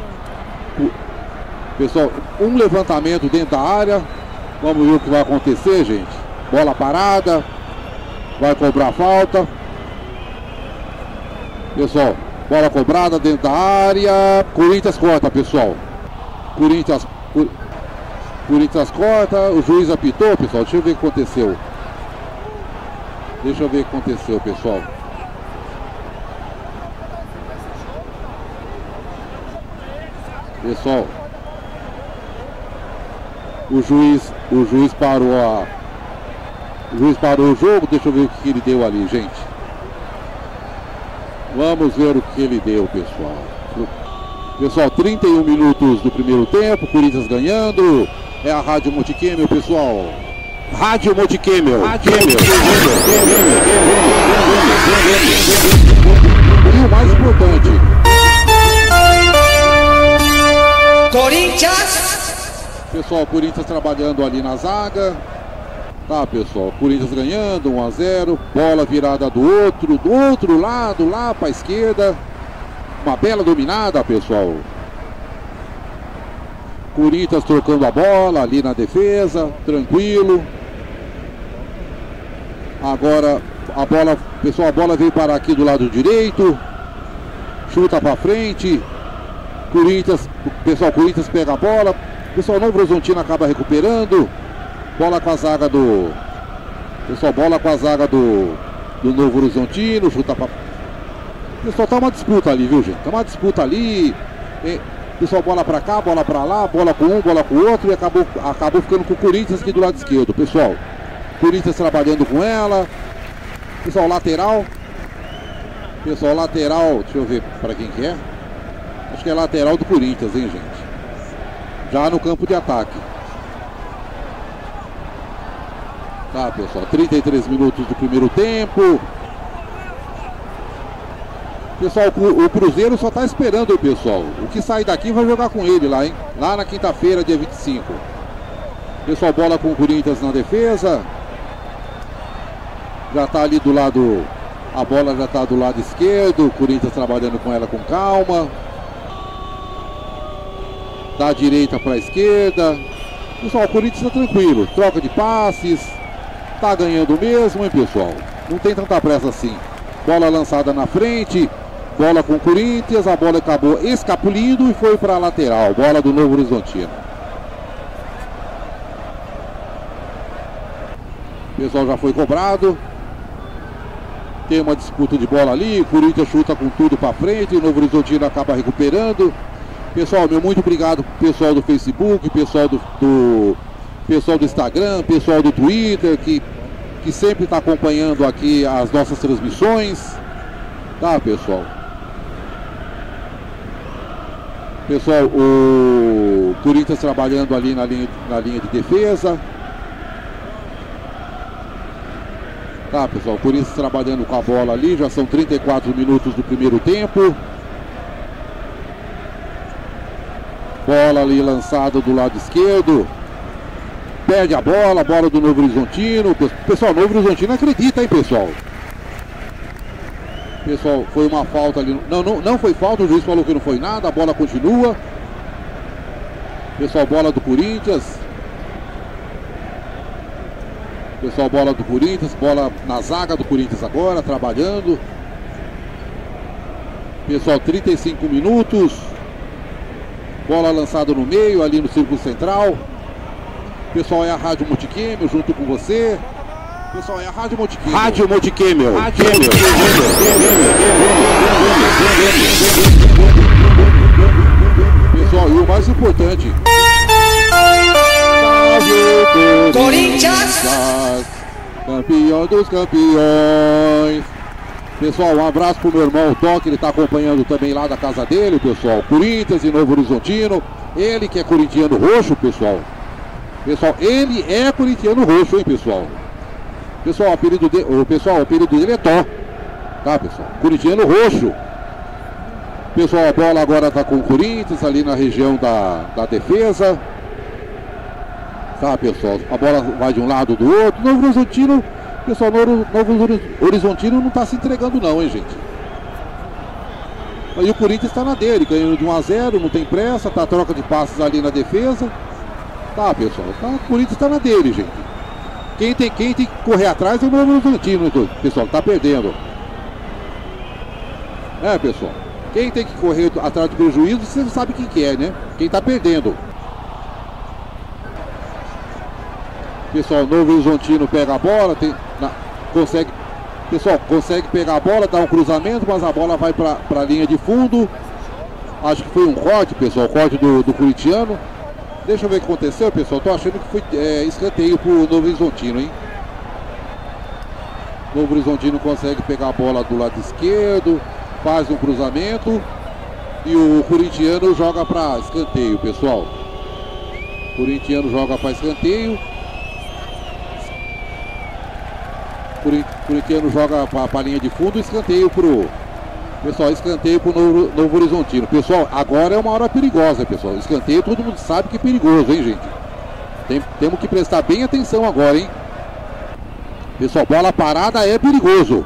Pessoal, um levantamento dentro da área. Vamos ver o que vai acontecer, gente. Bola parada. Vai cobrar falta. Pessoal, bola cobrada dentro da área. Corinthians corta, pessoal. Corinthians... Corinthians corta, o juiz apitou, pessoal. Deixa eu ver o que aconteceu. Deixa eu ver o que aconteceu, pessoal. Pessoal, o juiz, o juiz parou a, o juiz parou o jogo. Deixa eu ver o que ele deu ali, gente. Vamos ver o que ele deu, pessoal. Pessoal, trinta e um minutos do primeiro tempo, Corinthians ganhando. É a Rádio Monte Kemmel, pessoal. Rádio Monte Kemmel. Rádio Monte Kemmel. E o mais importante. Corinthians! Pessoal, Corinthians trabalhando ali na zaga. Tá, pessoal, Corinthians ganhando um a zero. Bola virada do outro, do outro lado, lá para a esquerda. Uma bela dominada, pessoal. Corinthians trocando a bola ali na defesa, tranquilo. Agora a bola, pessoal, a bola veio parar aqui do lado direito. Chuta para frente. Corinthians, pessoal, Corinthians pega a bola. Pessoal, Novo Horizontino acaba recuperando. Bola com a zaga do... Pessoal, bola com a zaga do, do Novo Horizontino. Chuta para... Pessoal, tá uma disputa ali, viu, gente? Tá uma disputa ali. E... Pessoal, bola pra cá, bola pra lá, bola com um, bola com o outro. E acabou, acabou ficando com o Corinthians aqui do lado esquerdo, pessoal. Corinthians trabalhando com ela. Pessoal, lateral. Pessoal, lateral, deixa eu ver pra quem que é. Acho que é lateral do Corinthians, hein, gente? Já no campo de ataque. Tá, pessoal, trinta e três minutos do primeiro tempo. Pessoal, o Cruzeiro só tá esperando, pessoal. O que sair daqui vai jogar com ele lá, hein? Lá na quinta-feira, dia vinte e cinco. Pessoal, bola com o Corinthians na defesa. Já tá ali do lado... A bola já tá do lado esquerdo. O Corinthians trabalhando com ela com calma. Da direita para a esquerda. Pessoal, o Corinthians tá tranquilo. Troca de passes. Tá ganhando mesmo, hein, pessoal? Não tem tanta pressa assim. Bola lançada na frente. Bola com o Corinthians. A bola acabou escapulindo e foi para a lateral. Bola do Novo Horizontino. O pessoal já foi cobrado. Tem uma disputa de bola ali. O Corinthians chuta com tudo para frente. O Novo Horizontino acaba recuperando. Pessoal, meu muito obrigado pessoal do Facebook, pessoal do, do pessoal do Instagram, pessoal do Twitter, que, que sempre está acompanhando aqui as nossas transmissões. Tá, pessoal? Pessoal, o Corinthians trabalhando ali na linha, na linha de defesa. Tá, pessoal, o Corinthians trabalhando com a bola ali, já são trinta e quatro minutos do primeiro tempo. Bola ali lançada do lado esquerdo. Perde a bola, bola do Novo Horizontino. Pessoal, Novo Horizontino acredita, hein, pessoal? Pessoal, foi uma falta ali. Não, não, não foi falta, o juiz falou que não foi nada. A bola continua. Pessoal, bola do Corinthians. Pessoal, bola do Corinthians. Bola na zaga do Corinthians agora, trabalhando. Pessoal, trinta e cinco minutos. Bola lançada no meio, ali no círculo central. Pessoal, é a Rádio Multiquêmio junto com você. Pessoal, é a Rádio Multiquêmio. Rádio Multiquêmio. Rádio Multiquêmio. Pessoal, e o mais importante. Corinthians! Campeão dos campeões. Pessoal, um abraço pro meu irmão Tom, que ele tá acompanhando também lá da casa dele, pessoal. Corinthians e Novo Horizontino. Ele que é corintiano roxo, pessoal. Pessoal, ele é corintiano roxo, hein, pessoal. Pessoal, o apelido dele, o pessoal, o apelido dele é Tom. Tá, pessoal? Corintiano roxo. Pessoal, a bola agora tá com o Corinthians ali na região da, da defesa. Tá, pessoal? A bola vai de um lado do outro. Novo Horizontino, pessoal, Novo, Novo Horizontino não tá se entregando não, hein, gente? Aí o Corinthians tá na dele, ganhando de um a zero, não tem pressa, tá a troca de passes ali na defesa. Tá, pessoal, tá, o Corinthians tá na dele, gente. Quem tem, quem tem que correr atrás é o Novo Horizontino, pessoal, tá perdendo. É, pessoal, quem tem que correr atrás do prejuízo, você sabe quem que é, né? Quem tá perdendo. Pessoal, Novo Horizontino pega a bola, tem, na, consegue, pessoal, consegue pegar a bola, dá um cruzamento, mas a bola vai para a linha de fundo. Acho que foi um corte, pessoal, corte do, do corintiano. Deixa eu ver o que aconteceu, pessoal. Tô achando que foi é, escanteio pro Novo Horizontino, hein? Novo Horizontino consegue pegar a bola do lado esquerdo, faz um cruzamento e o corintiano joga para escanteio, pessoal. O corintiano joga para escanteio. O corintiano joga para a linha de fundo, escanteio pro Pessoal, escanteio pro Novo, Novo Horizontino. Pessoal, agora é uma hora perigosa, pessoal. Escanteio, todo mundo sabe que é perigoso, hein, gente? Tem, temos que prestar bem atenção agora, hein? Pessoal, bola parada é perigoso.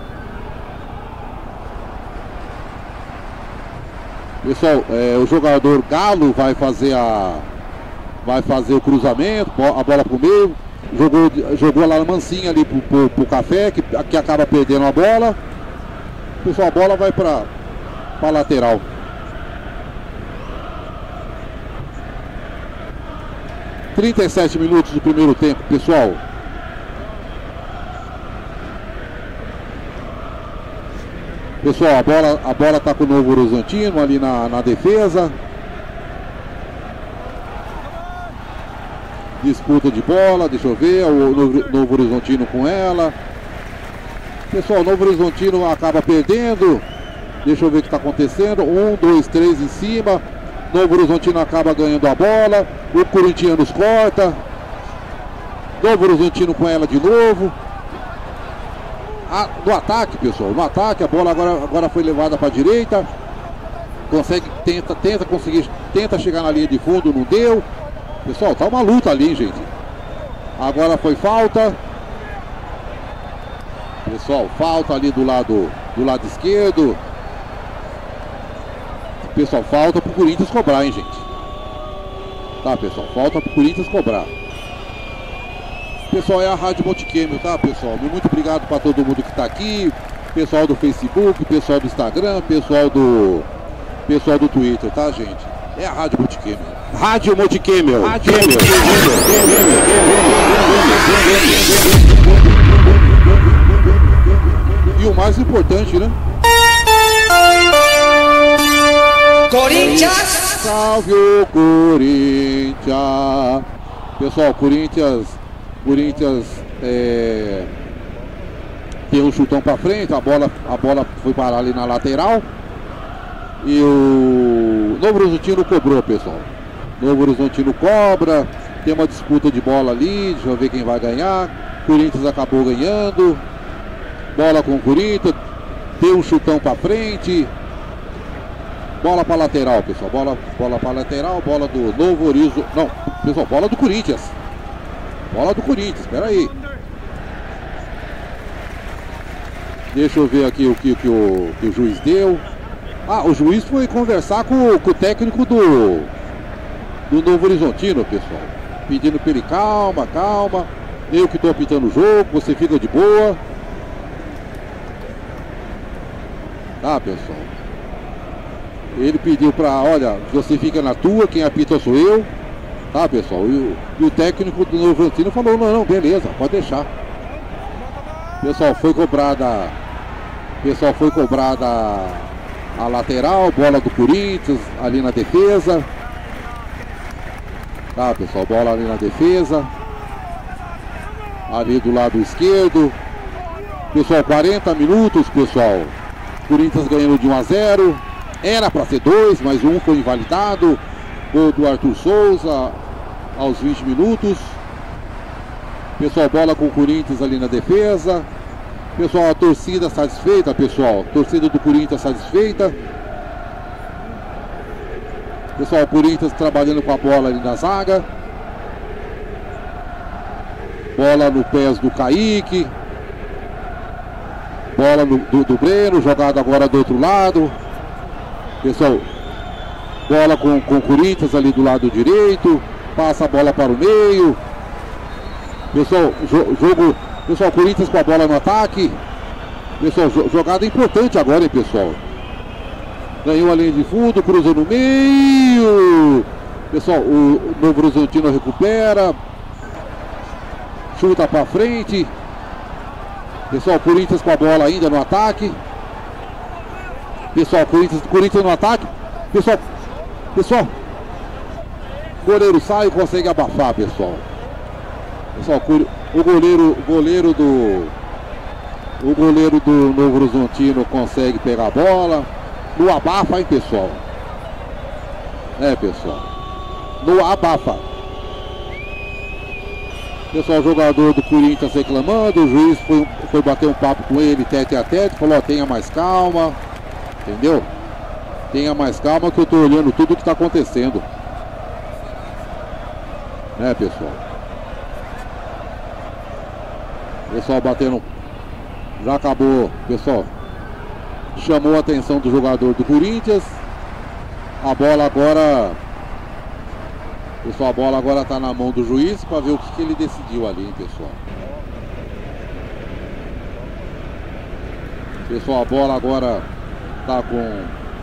Pessoal, é, o jogador Galo vai fazer a vai fazer o cruzamento, a bola pro meio, jogou, jogou lá na mansinha ali pro, pro, pro Café, que, que acaba perdendo a bola. Pessoal, a bola vai para a lateral. trinta e sete minutos do primeiro tempo, pessoal. Pessoal, a bola a bola tá com o Novo Horizontino ali na, na defesa. Disputa de bola, deixa eu ver, o Novo, Novo Horizontino com ela. Pessoal, o Novo Horizontino acaba perdendo. Deixa eu ver o que está acontecendo. Um, dois, três em cima. Novo Horizontino acaba ganhando a bola. O Corinthians corta. Novo Horizontino com ela de novo. Ah, no ataque, pessoal, no ataque, a bola agora, agora foi levada para a direita. Consegue, tenta, tenta conseguir, tenta chegar na linha de fundo, não deu. Pessoal, tá uma luta ali, gente. Agora foi falta. Pessoal, falta ali do lado, do lado esquerdo. Pessoal, falta pro Corinthians cobrar, hein, gente. Tá, pessoal, falta pro Corinthians cobrar. Pessoal, é a Rádio Multicâmbio, tá, pessoal? Muito obrigado para todo mundo que está aqui. Pessoal do Facebook, pessoal do Instagram, pessoal do pessoal do Twitter, tá, gente? É a Rádio Multicâmbio. Rádio Multicâmbio. Rádio Multicâmbio. E o mais importante, né? Corinthians! Salve o Corinthians! Pessoal, Corinthians... Corinthians é, tem um chutão para frente, a bola, a bola foi parar ali na lateral. E o Novo Horizontino cobrou, pessoal. Novo Horizontino cobra, tem uma disputa de bola ali, deixa eu ver quem vai ganhar. Corinthians acabou ganhando. Bola com o Corinthians, tem um chutão para frente. Bola para lateral, pessoal. Bola, bola para lateral, bola do Novo Horizontino. Não, pessoal, bola do Corinthians. Bola do Corinthians, espera aí. Deixa eu ver aqui o que, que, o, que o juiz deu. Ah, o juiz foi conversar com, com o técnico do, do Novo Horizontino, pessoal. Pedindo para ele, calma, calma. Eu que estou apitando o jogo, você fica de boa. Tá, pessoal. Ele pediu para, olha, você fica na tua, quem apita sou eu. Tá, pessoal, e o, e o técnico do Novo Horizontino falou, não, não, beleza, pode deixar. Pessoal, foi cobrada, pessoal, foi cobrada a, a lateral, bola do Corinthians, ali na defesa. Tá, pessoal, bola ali na defesa. Ali do lado esquerdo. Pessoal, quarenta minutos, pessoal. Corinthians ganhando de um a zero. Era para ser dois, mas um foi invalidado. Gol do Arthur Souza aos vinte minutos. Pessoal, bola com o Corinthians ali na defesa. Pessoal, a torcida satisfeita, pessoal. Torcida do Corinthians satisfeita. Pessoal, o Corinthians trabalhando com a bola ali na zaga. Bola no pés do Kaique. Bola no, do, do Breno, jogada agora do outro lado. Pessoal, bola com, com o Corinthians ali do lado direito. Passa a bola para o meio. Pessoal, jo, jogo. Pessoal, Corinthians com a bola no ataque. Pessoal, jo, jogada importante agora, hein, pessoal. Ganhou a linha de fundo, cruza no meio. Pessoal, o Novo Horizontino recupera. Chuta para frente. Pessoal, Corinthians com a bola ainda no ataque. Pessoal, Corinthians, Corinthians no ataque. Pessoal, pessoal. O goleiro sai e consegue abafar, pessoal. Pessoal, o goleiro, goleiro do o goleiro do Novo Horizontino consegue pegar a bola. No abafa, hein, pessoal. É, pessoal. No abafa. Pessoal, jogador do Corinthians reclamando. O juiz foi, foi bater um papo com ele, tete a tete. Falou, ó, tenha mais calma. Entendeu? Tenha mais calma que eu tô olhando tudo o que tá acontecendo. Né, pessoal? Pessoal batendo. Já acabou, pessoal. Chamou a atenção do jogador do Corinthians. A bola agora. Pessoal, a bola agora tá na mão do juiz para ver o que, que ele decidiu ali, hein, pessoal. Pessoal, a bola agora tá com.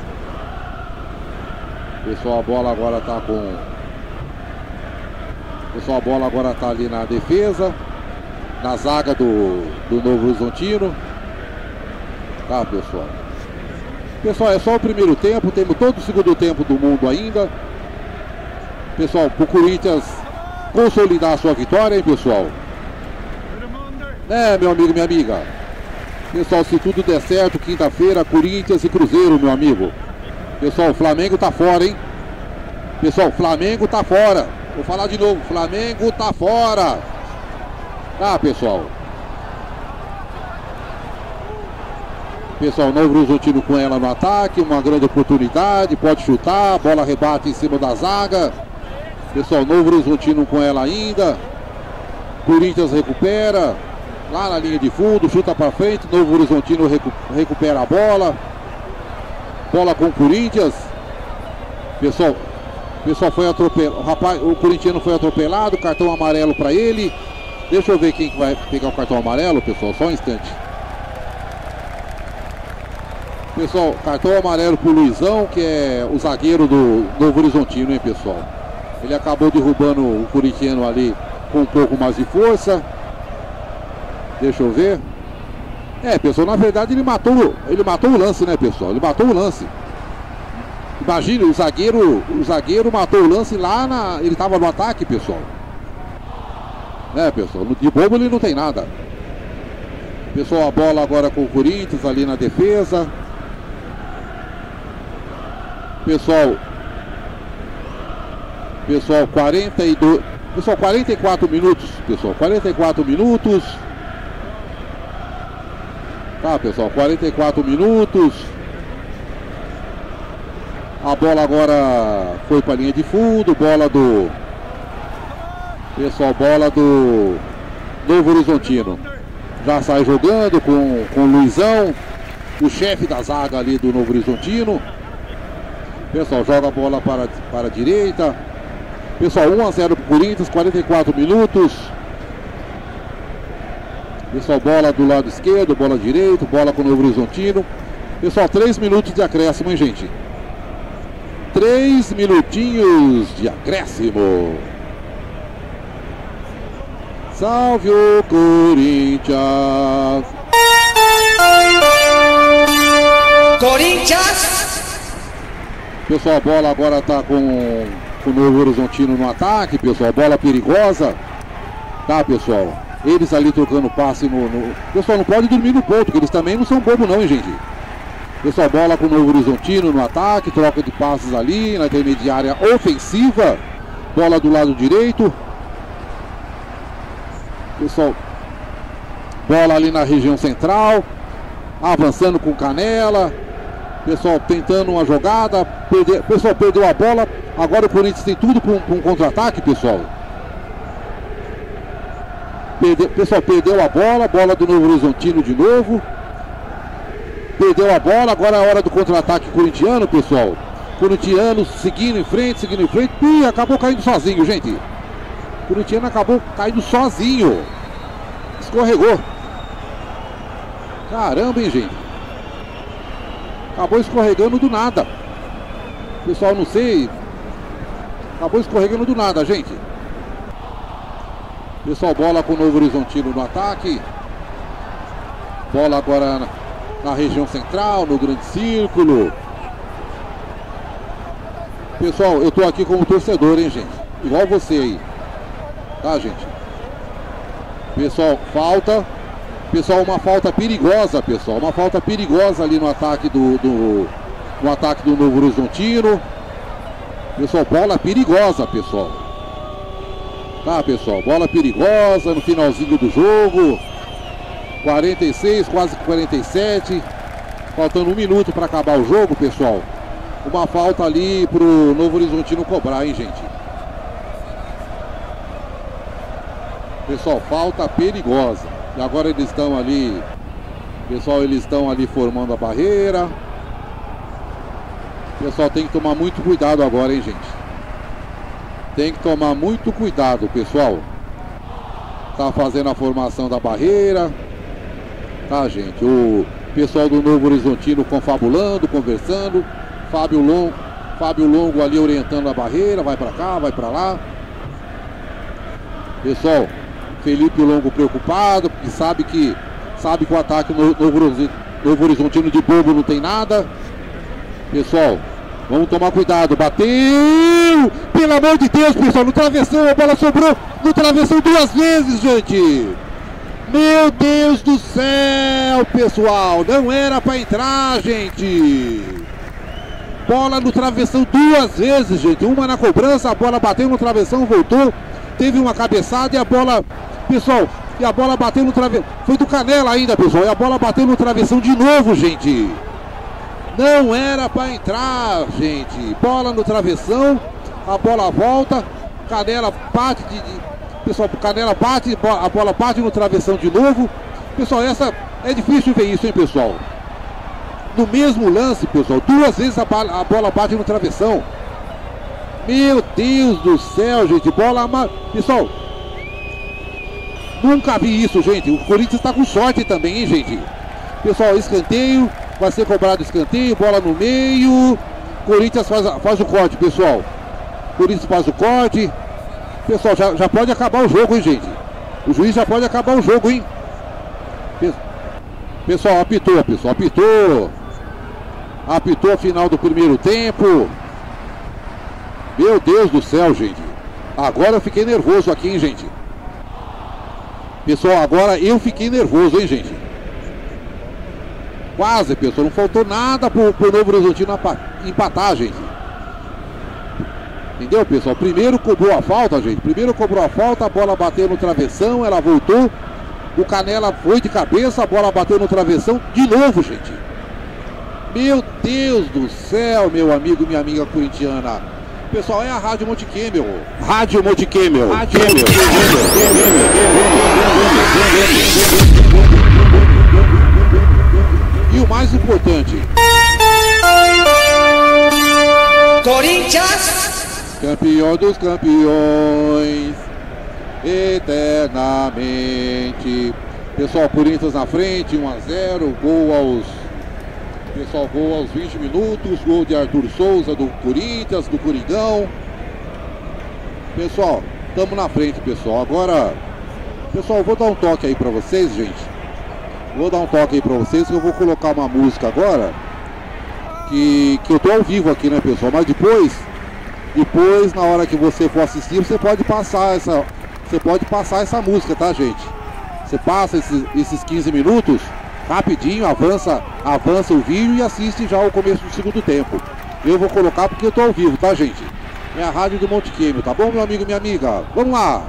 Pessoal, a bola agora tá com. Pessoal, a bola agora tá ali na defesa. Na zaga do, do Novo Horizontino. Tá, pessoal. Pessoal, é só o primeiro tempo. Temos todo o segundo tempo do mundo ainda. Pessoal, pro Corinthians consolidar a sua vitória, hein, pessoal? É, meu amigo, minha amiga. Pessoal, se tudo der certo, quinta-feira, Corinthians e Cruzeiro, meu amigo. Pessoal, o Flamengo tá fora, hein? Pessoal, o Flamengo tá fora. Vou falar de novo, Flamengo tá fora. Tá, pessoal. Pessoal, Novo Horizontino com ela no ataque, uma grande oportunidade, pode chutar, bola rebate em cima da zaga. Pessoal, Novo Horizontino com ela ainda. Corinthians recupera, lá na linha de fundo, chuta para frente, Novo Horizontino recu recupera a bola. Bola com o Corinthians. Pessoal, pessoal foi atropelado, o rapaz, o corintiano foi atropelado, cartão amarelo para ele. Deixa eu ver quem que vai pegar o cartão amarelo, pessoal, só um instante. Pessoal, cartão amarelo pro Luizão, que é o zagueiro do Novo Horizontino, hein, pessoal. Ele acabou derrubando o corintiano ali com um pouco mais de força. Deixa eu ver. É, pessoal, na verdade ele matou, ele matou o lance, né, pessoal? Ele matou o lance. Imagine, o zagueiro, o zagueiro matou o lance lá na... Ele tava no ataque, pessoal. Né, pessoal? De bobo ele não tem nada. Pessoal, a bola agora com o Corinthians ali na defesa. Pessoal, pessoal, quarenta e dois, pessoal, quarenta e quatro minutos, pessoal, quarenta e quatro minutos. Tá, pessoal, quarenta e quatro minutos. A bola agora foi para a linha de fundo, bola do... Pessoal, bola do Novo Horizontino. Já sai jogando com, com o Luizão, o chefe da zaga ali do Novo Horizontino. Pessoal, joga a bola para, para a direita. Pessoal, um a zero para o Corinthians, quarenta e quatro minutos. Pessoal, bola do lado esquerdo, bola direito, bola com o Novo Horizontino. Pessoal, três minutos de acréscimo, hein, gente? três minutinhos de acréscimo. Salve o Corinthians! Corinthians! Pessoal, a bola agora está com, com o Novo Horizontino no ataque, pessoal. Bola perigosa. Tá, pessoal? Eles ali trocando passe no, no... Pessoal, não pode dormir no ponto, porque eles também não são bobo não, hein, gente? Pessoal, bola com o Novo Horizontino no ataque, troca de passes ali, na intermediária ofensiva. Bola do lado direito. Pessoal, bola ali na região central. Avançando com Canela. Pessoal, tentando uma jogada. Perde... Pessoal, perdeu a bola. Agora o Corinthians tem tudo para um, um contra-ataque, pessoal. Perde... Pessoal, perdeu a bola. Bola do Novo Horizontino de novo. Perdeu a bola. Agora é a hora do contra-ataque corintiano, pessoal. Corintiano seguindo em frente, seguindo em frente. Ih, acabou caindo sozinho, gente. O corintiano acabou caindo sozinho. Escorregou. Caramba, hein, gente. Acabou escorregando do nada. Pessoal, não sei. Acabou escorregando do nada, gente. Pessoal, bola com o Novo Horizontino no ataque. Bola agora na, na região central, no grande círculo. Pessoal, eu tô aqui como torcedor, hein, gente. Igual você aí. Tá, gente? Pessoal, falta. Pessoal, uma falta perigosa, pessoal. Uma falta perigosa ali no ataque do, do, no ataque do Novo Horizontino. Pessoal, bola perigosa, pessoal. Tá, pessoal? Bola perigosa no finalzinho do jogo. quarenta e seis, quase quarenta e sete. Faltando um minuto para acabar o jogo, pessoal. Uma falta ali pro Novo Horizontino cobrar, hein, gente? Pessoal, falta perigosa. E agora eles estão ali. Pessoal, eles estão ali formando a barreira. Pessoal, tem que tomar muito cuidado agora, hein, gente? Tem que tomar muito cuidado, pessoal. Tá fazendo a formação da barreira. Tá, gente? O pessoal do Novo Horizontino confabulando, conversando. Fábio Longo, Fábio Longo ali orientando a barreira. Vai pra cá, vai pra lá. Pessoal, Felipe Longo preocupado, porque sabe que sabe que o ataque no Novo Horizontino de bobo não tem nada. Pessoal, vamos tomar cuidado. Bateu! Pelo amor de Deus, pessoal, no travessão, a bola sobrou no travessão duas vezes, gente. Meu Deus do céu, pessoal, não era para entrar, gente. Bola no travessão duas vezes, gente. Uma na cobrança, a bola bateu no travessão, voltou. Teve uma cabeçada e a bola, pessoal, e a bola bateu no travessão. Foi do Canela ainda, pessoal, e a bola bateu no travessão de novo, gente. Não era para entrar, gente. Bola no travessão, a bola volta, Canela bate de, de, pessoal, Canela bate, a bola bate no travessão de novo. Pessoal, essa é difícil ver isso, hein, pessoal? No mesmo lance, pessoal, duas vezes a, a bola bate no travessão. Meu Deus do céu, gente, bola ama... Pessoal, nunca vi isso, gente. O Corinthians está com sorte também, hein, gente? Pessoal, escanteio, vai ser cobrado escanteio, bola no meio. Corinthians faz, faz o corte, pessoal. Corinthians faz o corte. Pessoal, já, já pode acabar o jogo, hein, gente? O juiz já pode acabar o jogo, hein? Pessoal, apitou, pessoal, apitou. Apitou a final do primeiro tempo. Meu Deus do céu, gente. Agora eu fiquei nervoso aqui, hein, gente? Pessoal, agora eu fiquei nervoso, hein, gente? Quase, pessoal. Não faltou nada pro, pro Novo Horizontino empatar, gente. Entendeu, pessoal? Primeiro cobrou a falta, gente. Primeiro cobrou a falta, a bola bateu no travessão, ela voltou. O Canela foi de cabeça, a bola bateu no travessão de novo, gente. Meu Deus do céu, meu amigo, minha amiga corintiana. Pessoal, é a Rádio Monte Kemmel. Rádio Monte Kemmel. Rádio Monte E o mais importante, Corinthians, campeão dos campeões, eternamente. Pessoal, Corinthians na frente, um a zero, gol aos... Pessoal, gol aos vinte minutos, gol de Arthur Souza do Corinthians, do Coringão. Pessoal, estamos na frente, pessoal. Agora, pessoal, vou dar um toque aí pra vocês, gente. Vou dar um toque aí pra vocês, que eu vou colocar uma música agora. Que, que eu tô ao vivo aqui, né, pessoal? Mas depois, depois, na hora que você for assistir, você pode passar essa, você pode passar essa música, tá, gente? Você passa esses, esses quinze minutos... Rapidinho, avança, avança o vídeo e assiste já o começo do segundo tempo. Eu vou colocar porque eu tô ao vivo, tá, gente? É a Rádio do Monte Kemmel, tá bom, meu amigo, minha amiga? Vamos lá!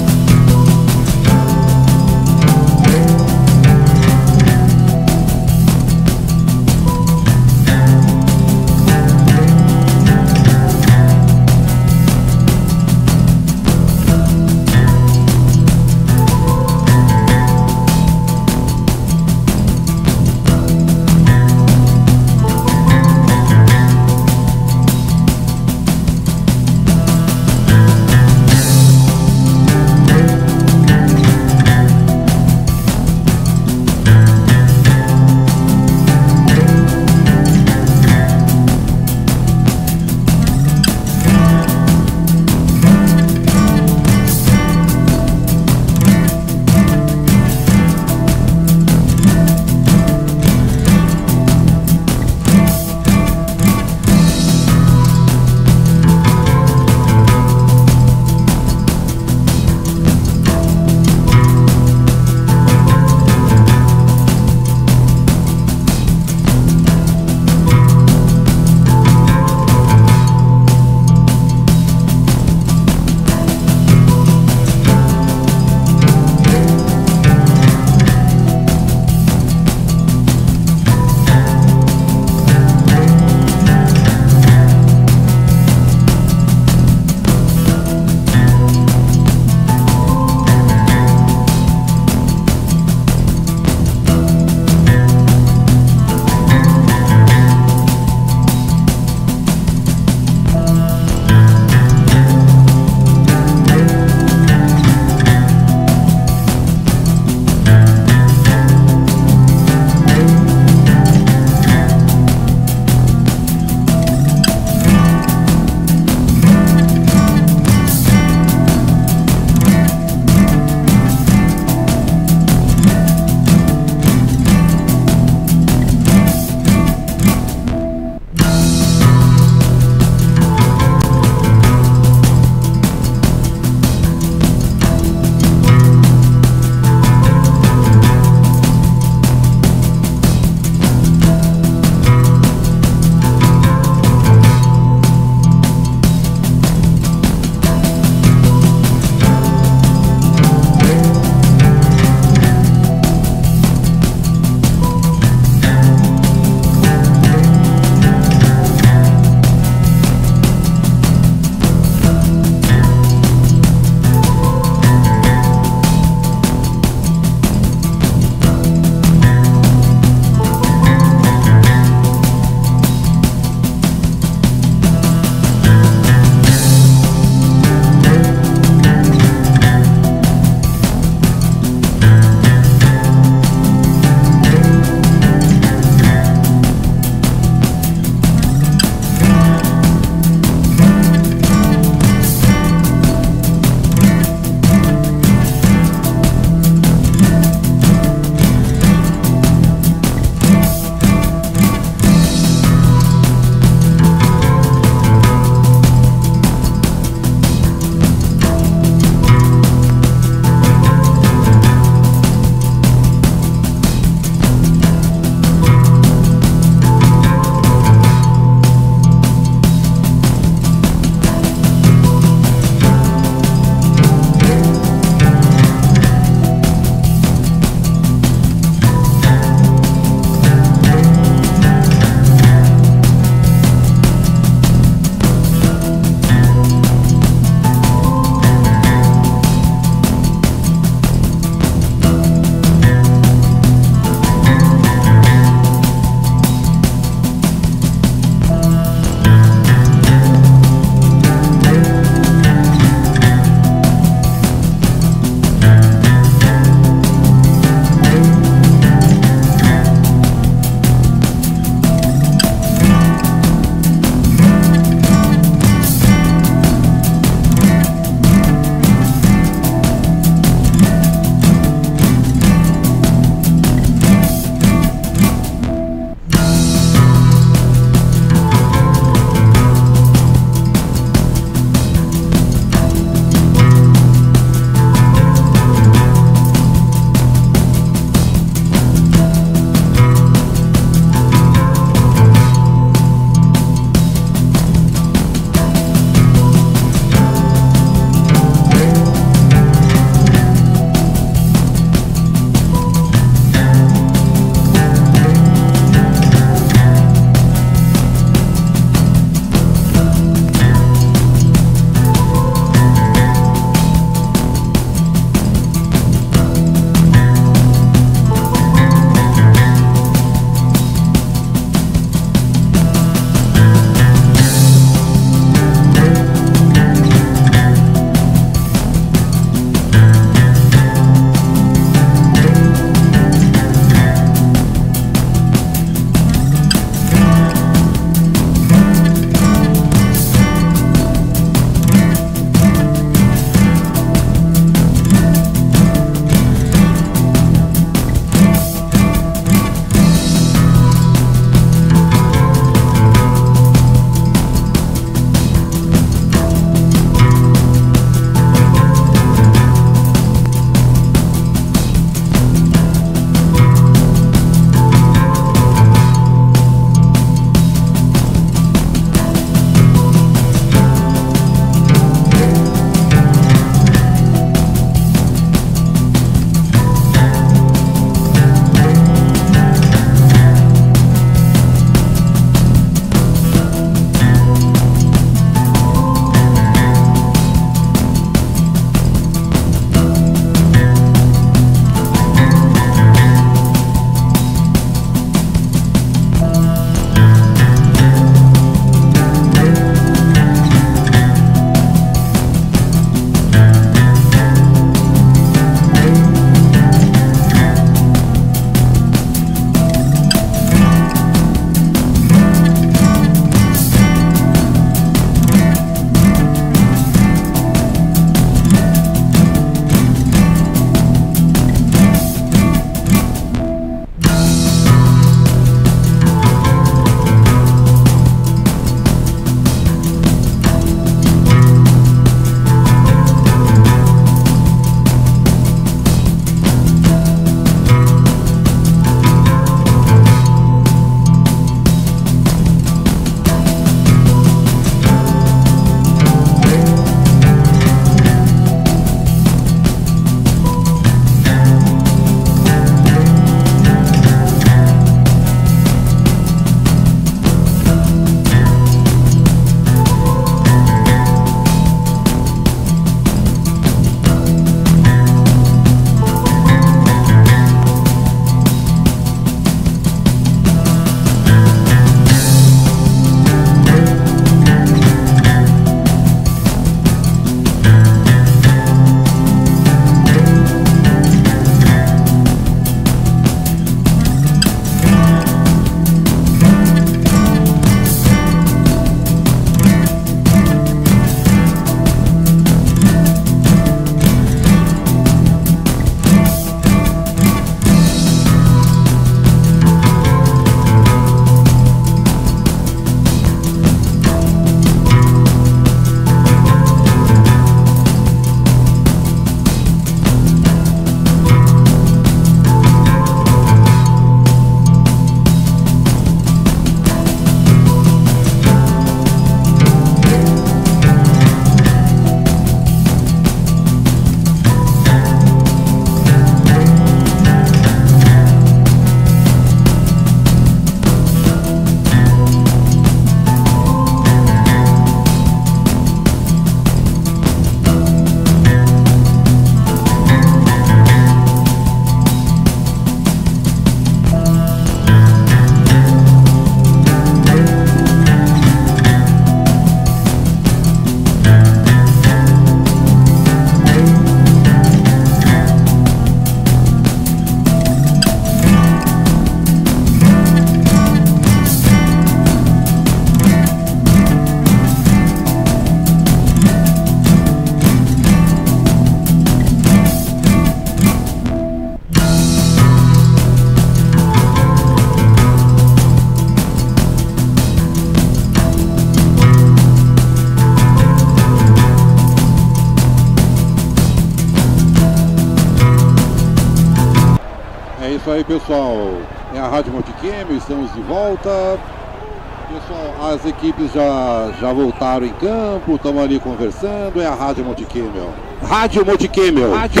isso aí, pessoal. É a Rádio Multicamel, estamos de volta. Pessoal, as equipes já, já voltaram em campo, estamos ali conversando. É a Rádio Multicamel. Rádio Multicamel. Rádio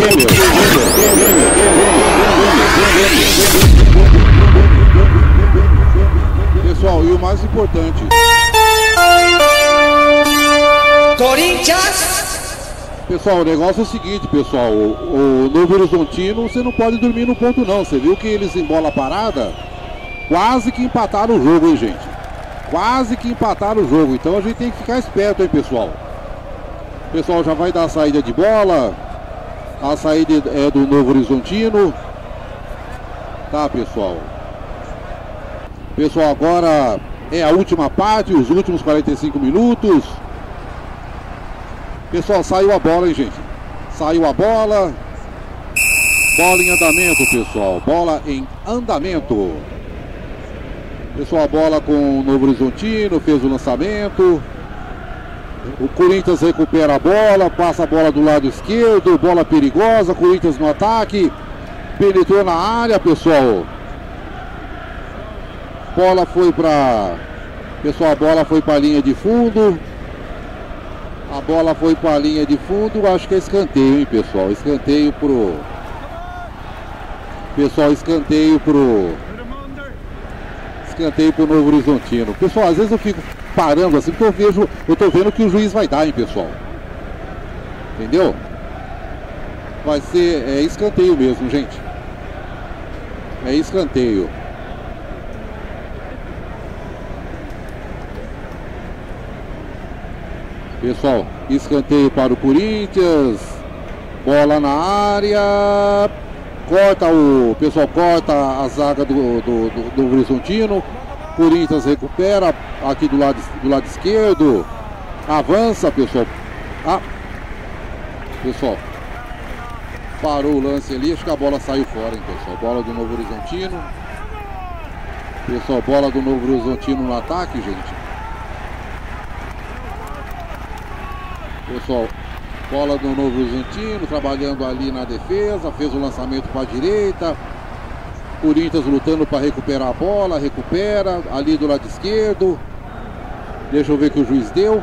Pessoal, e o mais importante. Corinthians! Pessoal, o negócio é o seguinte, pessoal. O, o Novo Horizontino, você não pode dormir no ponto não. Você viu que eles em bola parada quase que empataram o jogo, hein, gente? Quase que empataram o jogo. Então a gente tem que ficar esperto, hein, pessoal. O pessoal já vai dar a saída de bola. A saída é do Novo Horizontino. Tá, pessoal. Pessoal, agora é a última parte, os últimos quarenta e cinco minutos. Pessoal, saiu a bola, hein, gente? Saiu a bola. Bola em andamento, pessoal. Bola em andamento. Pessoal, a bola com o Novo Horizontino, fez o lançamento. O Corinthians recupera a bola, passa a bola do lado esquerdo, bola perigosa, Corinthians no ataque. Penetrou na área, pessoal. Bola foi para... Pessoal, a bola foi para a linha de fundo. A bola foi para a linha de fundo, acho que é escanteio, hein, pessoal? Escanteio pro... Pessoal, escanteio pro... Escanteio pro Novo Horizontino. Pessoal, às vezes eu fico parando assim, porque eu vejo... Eu tô vendo que o juiz vai dar, hein, pessoal? Entendeu? Vai ser... É escanteio mesmo, gente. É escanteio. Pessoal, escanteio para o Corinthians. Bola na área. Corta o... Pessoal, corta a zaga do, do, do, do Horizontino. Corinthians recupera aqui do lado, do lado esquerdo. Avança, pessoal. Ah, pessoal, parou o lance ali. Acho que a bola saiu fora, hein, pessoal. Bola do Novo Horizontino. Pessoal, bola do Novo Horizontino no ataque, gente. Pessoal, bola do Novo Horizontino, trabalhando ali na defesa, fez o lançamento para a direita. Corinthians lutando para recuperar a bola, recupera ali do lado esquerdo. Deixa eu ver que o juiz deu.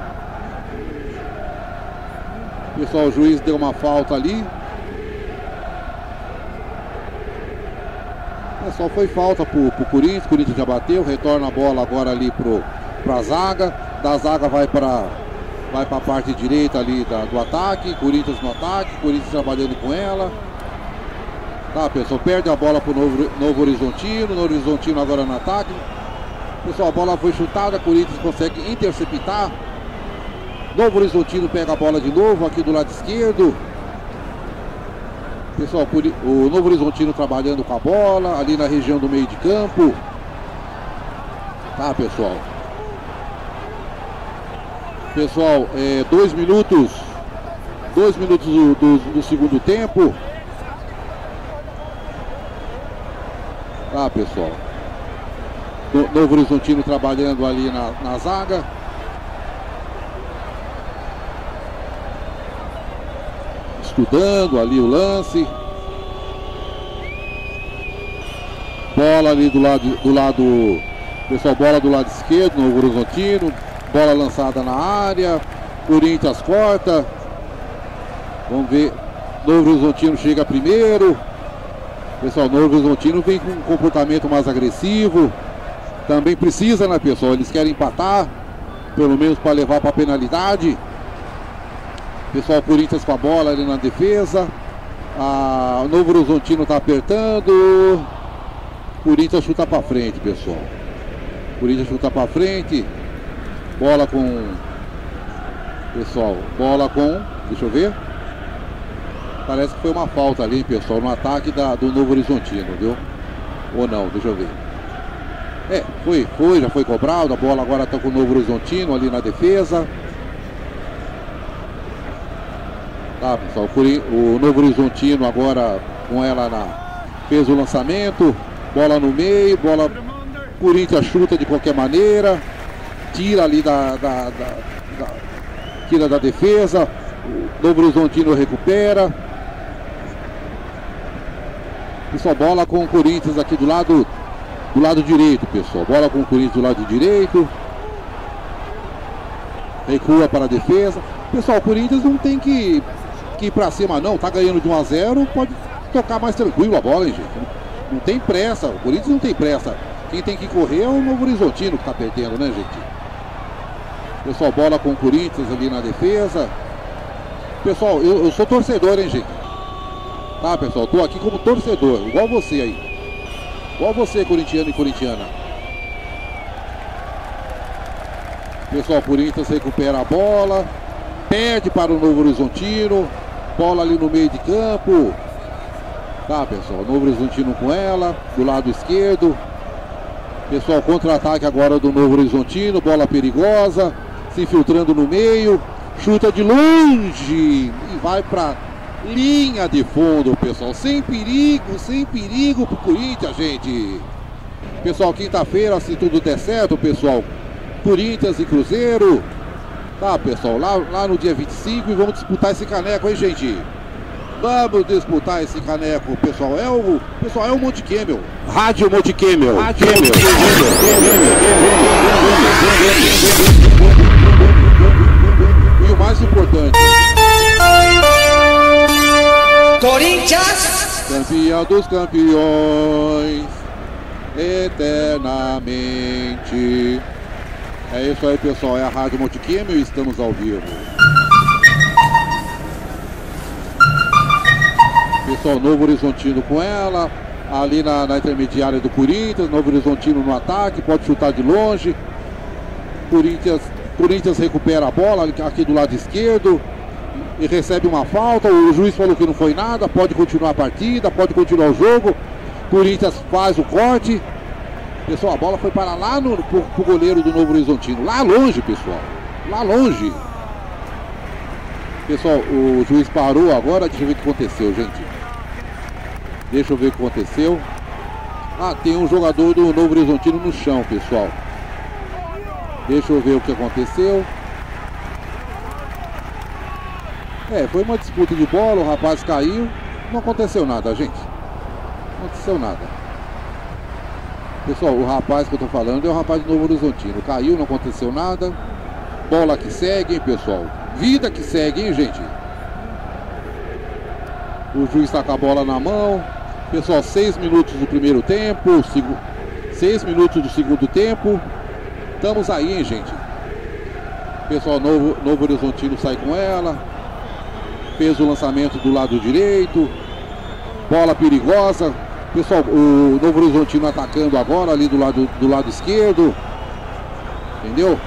Pessoal, o juiz deu uma falta ali. Pessoal, foi falta para o Corinthians, o Corinthians já bateu, retorna a bola agora ali para a zaga. Da zaga vai para... Vai para a parte direita ali da, do ataque. Corinthians no ataque. Corinthians trabalhando com ela. Tá, pessoal. Perde a bola para o Novo, Novo Horizontino. Novo Horizontino agora no ataque. Pessoal, a bola foi chutada. Corinthians consegue interceptar. Novo Horizontino pega a bola de novo aqui do lado esquerdo. Pessoal, o Novo Horizontino trabalhando com a bola. Ali na região do meio de campo. Tá, pessoal. Pessoal, é, dois minutos, dois minutos do, do, do segundo tempo. Tá, pessoal. O Novo Horizontino trabalhando ali na, na zaga. Estudando ali o lance. Bola ali do lado, do lado, pessoal, bola do lado esquerdo, Novo Horizontino. Bola lançada na área. Corinthians corta. Vamos ver. Novo Horizontino chega primeiro. Pessoal, Novo Horizontino vem com um comportamento mais agressivo. Também precisa, né, pessoal? Eles querem empatar. Pelo menos para levar para a penalidade. Pessoal, Corinthians com a bola ali na defesa. Ah, o Novo Horizontino está apertando. Corinthians chuta para frente, pessoal. Corinthians chuta para frente. Bola com... Pessoal, bola com... Deixa eu ver. Parece que foi uma falta ali, pessoal, no ataque da, do Novo Horizontino, viu? Ou não, deixa eu ver. É, foi, foi, já foi cobrado. A bola agora está com o Novo Horizontino ali na defesa. Tá, pessoal, o Novo Horizontino agora com ela na... Fez o lançamento. Bola no meio, bola... Corinthians chuta de qualquer maneira. Tira ali da, da, da, da, tira da defesa. O Novo Horizontino recupera. Pessoal, bola com o Corinthians aqui do lado, do lado direito, pessoal. Bola com o Corinthians do lado direito. Recua para a defesa. Pessoal, o Corinthians não tem que, que ir pra cima não. Tá ganhando de um a zero, pode tocar mais tranquilo a bola, hein, gente. Não tem pressa, o Corinthians não tem pressa. Quem tem que correr é o Novo Horizontino que tá perdendo, né, gente? Pessoal, bola com o Corinthians ali na defesa. Pessoal, eu, eu sou torcedor, hein, gente? Tá, pessoal, tô aqui como torcedor, igual você aí. Igual você, corintiano e corintiana. Pessoal, Corinthians recupera a bola. Perde para o Novo Horizontino. Bola ali no meio de campo. Tá, pessoal, Novo Horizontino com ela. Do lado esquerdo. Pessoal, contra-ataque agora do Novo Horizontino. Bola perigosa. Se infiltrando no meio. Chuta de longe. E vai para linha de fundo, pessoal. Sem perigo, sem perigo pro Corinthians, gente. Pessoal, quinta-feira, se tudo der certo, pessoal. Corinthians e Cruzeiro. Tá, pessoal, lá, lá no dia vinte e cinco. E vamos disputar esse caneco, hein, gente? Vamos disputar esse caneco, pessoal. É o, pessoal, é o Monte Camel. Rádio Monte Camel. Rádio Monte E o mais importante, Corinthians, campeão dos campeões, eternamente. É isso aí, pessoal, é a Rádio Monte Camel e estamos ao vivo. Pessoal, Novo Horizontino com ela, ali na, na intermediária do Corinthians. Novo Horizontino no ataque, pode chutar de longe. Corinthians, Corinthians recupera a bola aqui do lado esquerdo e recebe uma falta. O juiz falou que não foi nada, pode continuar a partida, pode continuar o jogo. Corinthians faz o corte. Pessoal, a bola foi para lá no pro, pro goleiro do Novo Horizontino, lá longe, pessoal, lá longe. Pessoal, o juiz parou agora, deixa eu ver o que aconteceu, gente. Deixa eu ver o que aconteceu. Ah, tem um jogador do Novo Horizontino no chão, pessoal. Deixa eu ver o que aconteceu. É, foi uma disputa de bola, o rapaz caiu. Não aconteceu nada, gente. Não aconteceu nada. Pessoal, o rapaz que eu tô falando é o rapaz do Novo Horizontino. Caiu, não aconteceu nada. Bola que segue, hein, pessoal. Vida que segue, hein, gente. O juiz tá com a bola na mão. Pessoal, seis minutos do primeiro tempo. Segu... Seis minutos do segundo tempo. Estamos aí, hein, gente. Pessoal, Novo, Novo Horizontino sai com ela. Fez o lançamento do lado direito. Bola perigosa. Pessoal, o Novo Horizontino atacando agora ali do lado, do lado esquerdo. Entendeu?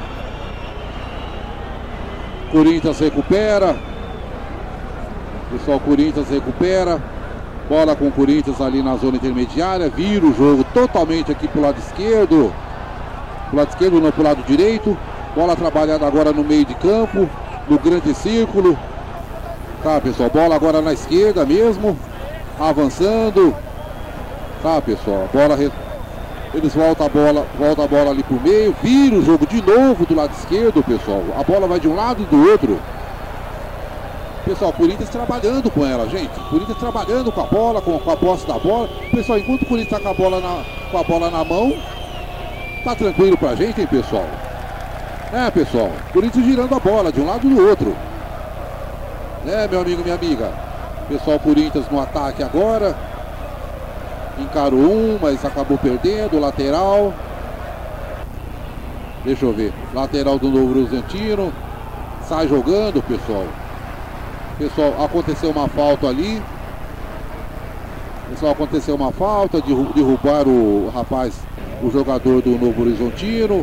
Corinthians recupera. Pessoal, Corinthians recupera. Bola com o Corinthians ali na zona intermediária. Vira o jogo totalmente aqui pro lado esquerdo. Pro lado esquerdo, não pro lado direito. Bola trabalhada agora no meio de campo. No grande círculo. Tá, pessoal, bola agora na esquerda mesmo. Avançando. Tá, pessoal, a bola, eles voltam a bola, voltam a bola ali pro meio, vira o jogo de novo do lado esquerdo, pessoal. A bola vai de um lado e do outro. Pessoal, Corinthians trabalhando com ela, gente. Corinthians trabalhando com a bola, com, com a posse da bola. Pessoal, enquanto o Corinthians tá com a bola na, com a bola na mão, tá tranquilo pra gente, hein, pessoal? É, pessoal, Corinthians girando a bola de um lado e do outro. É, meu amigo, minha amiga. Pessoal, Corinthians no ataque agora. Encarou um, mas acabou perdendo. Lateral. Deixa eu ver. Lateral do Novo Horizontino. Sai jogando, pessoal. Pessoal, aconteceu uma falta ali. Pessoal, aconteceu uma falta. Derrubar o rapaz, o jogador do Novo Horizontino.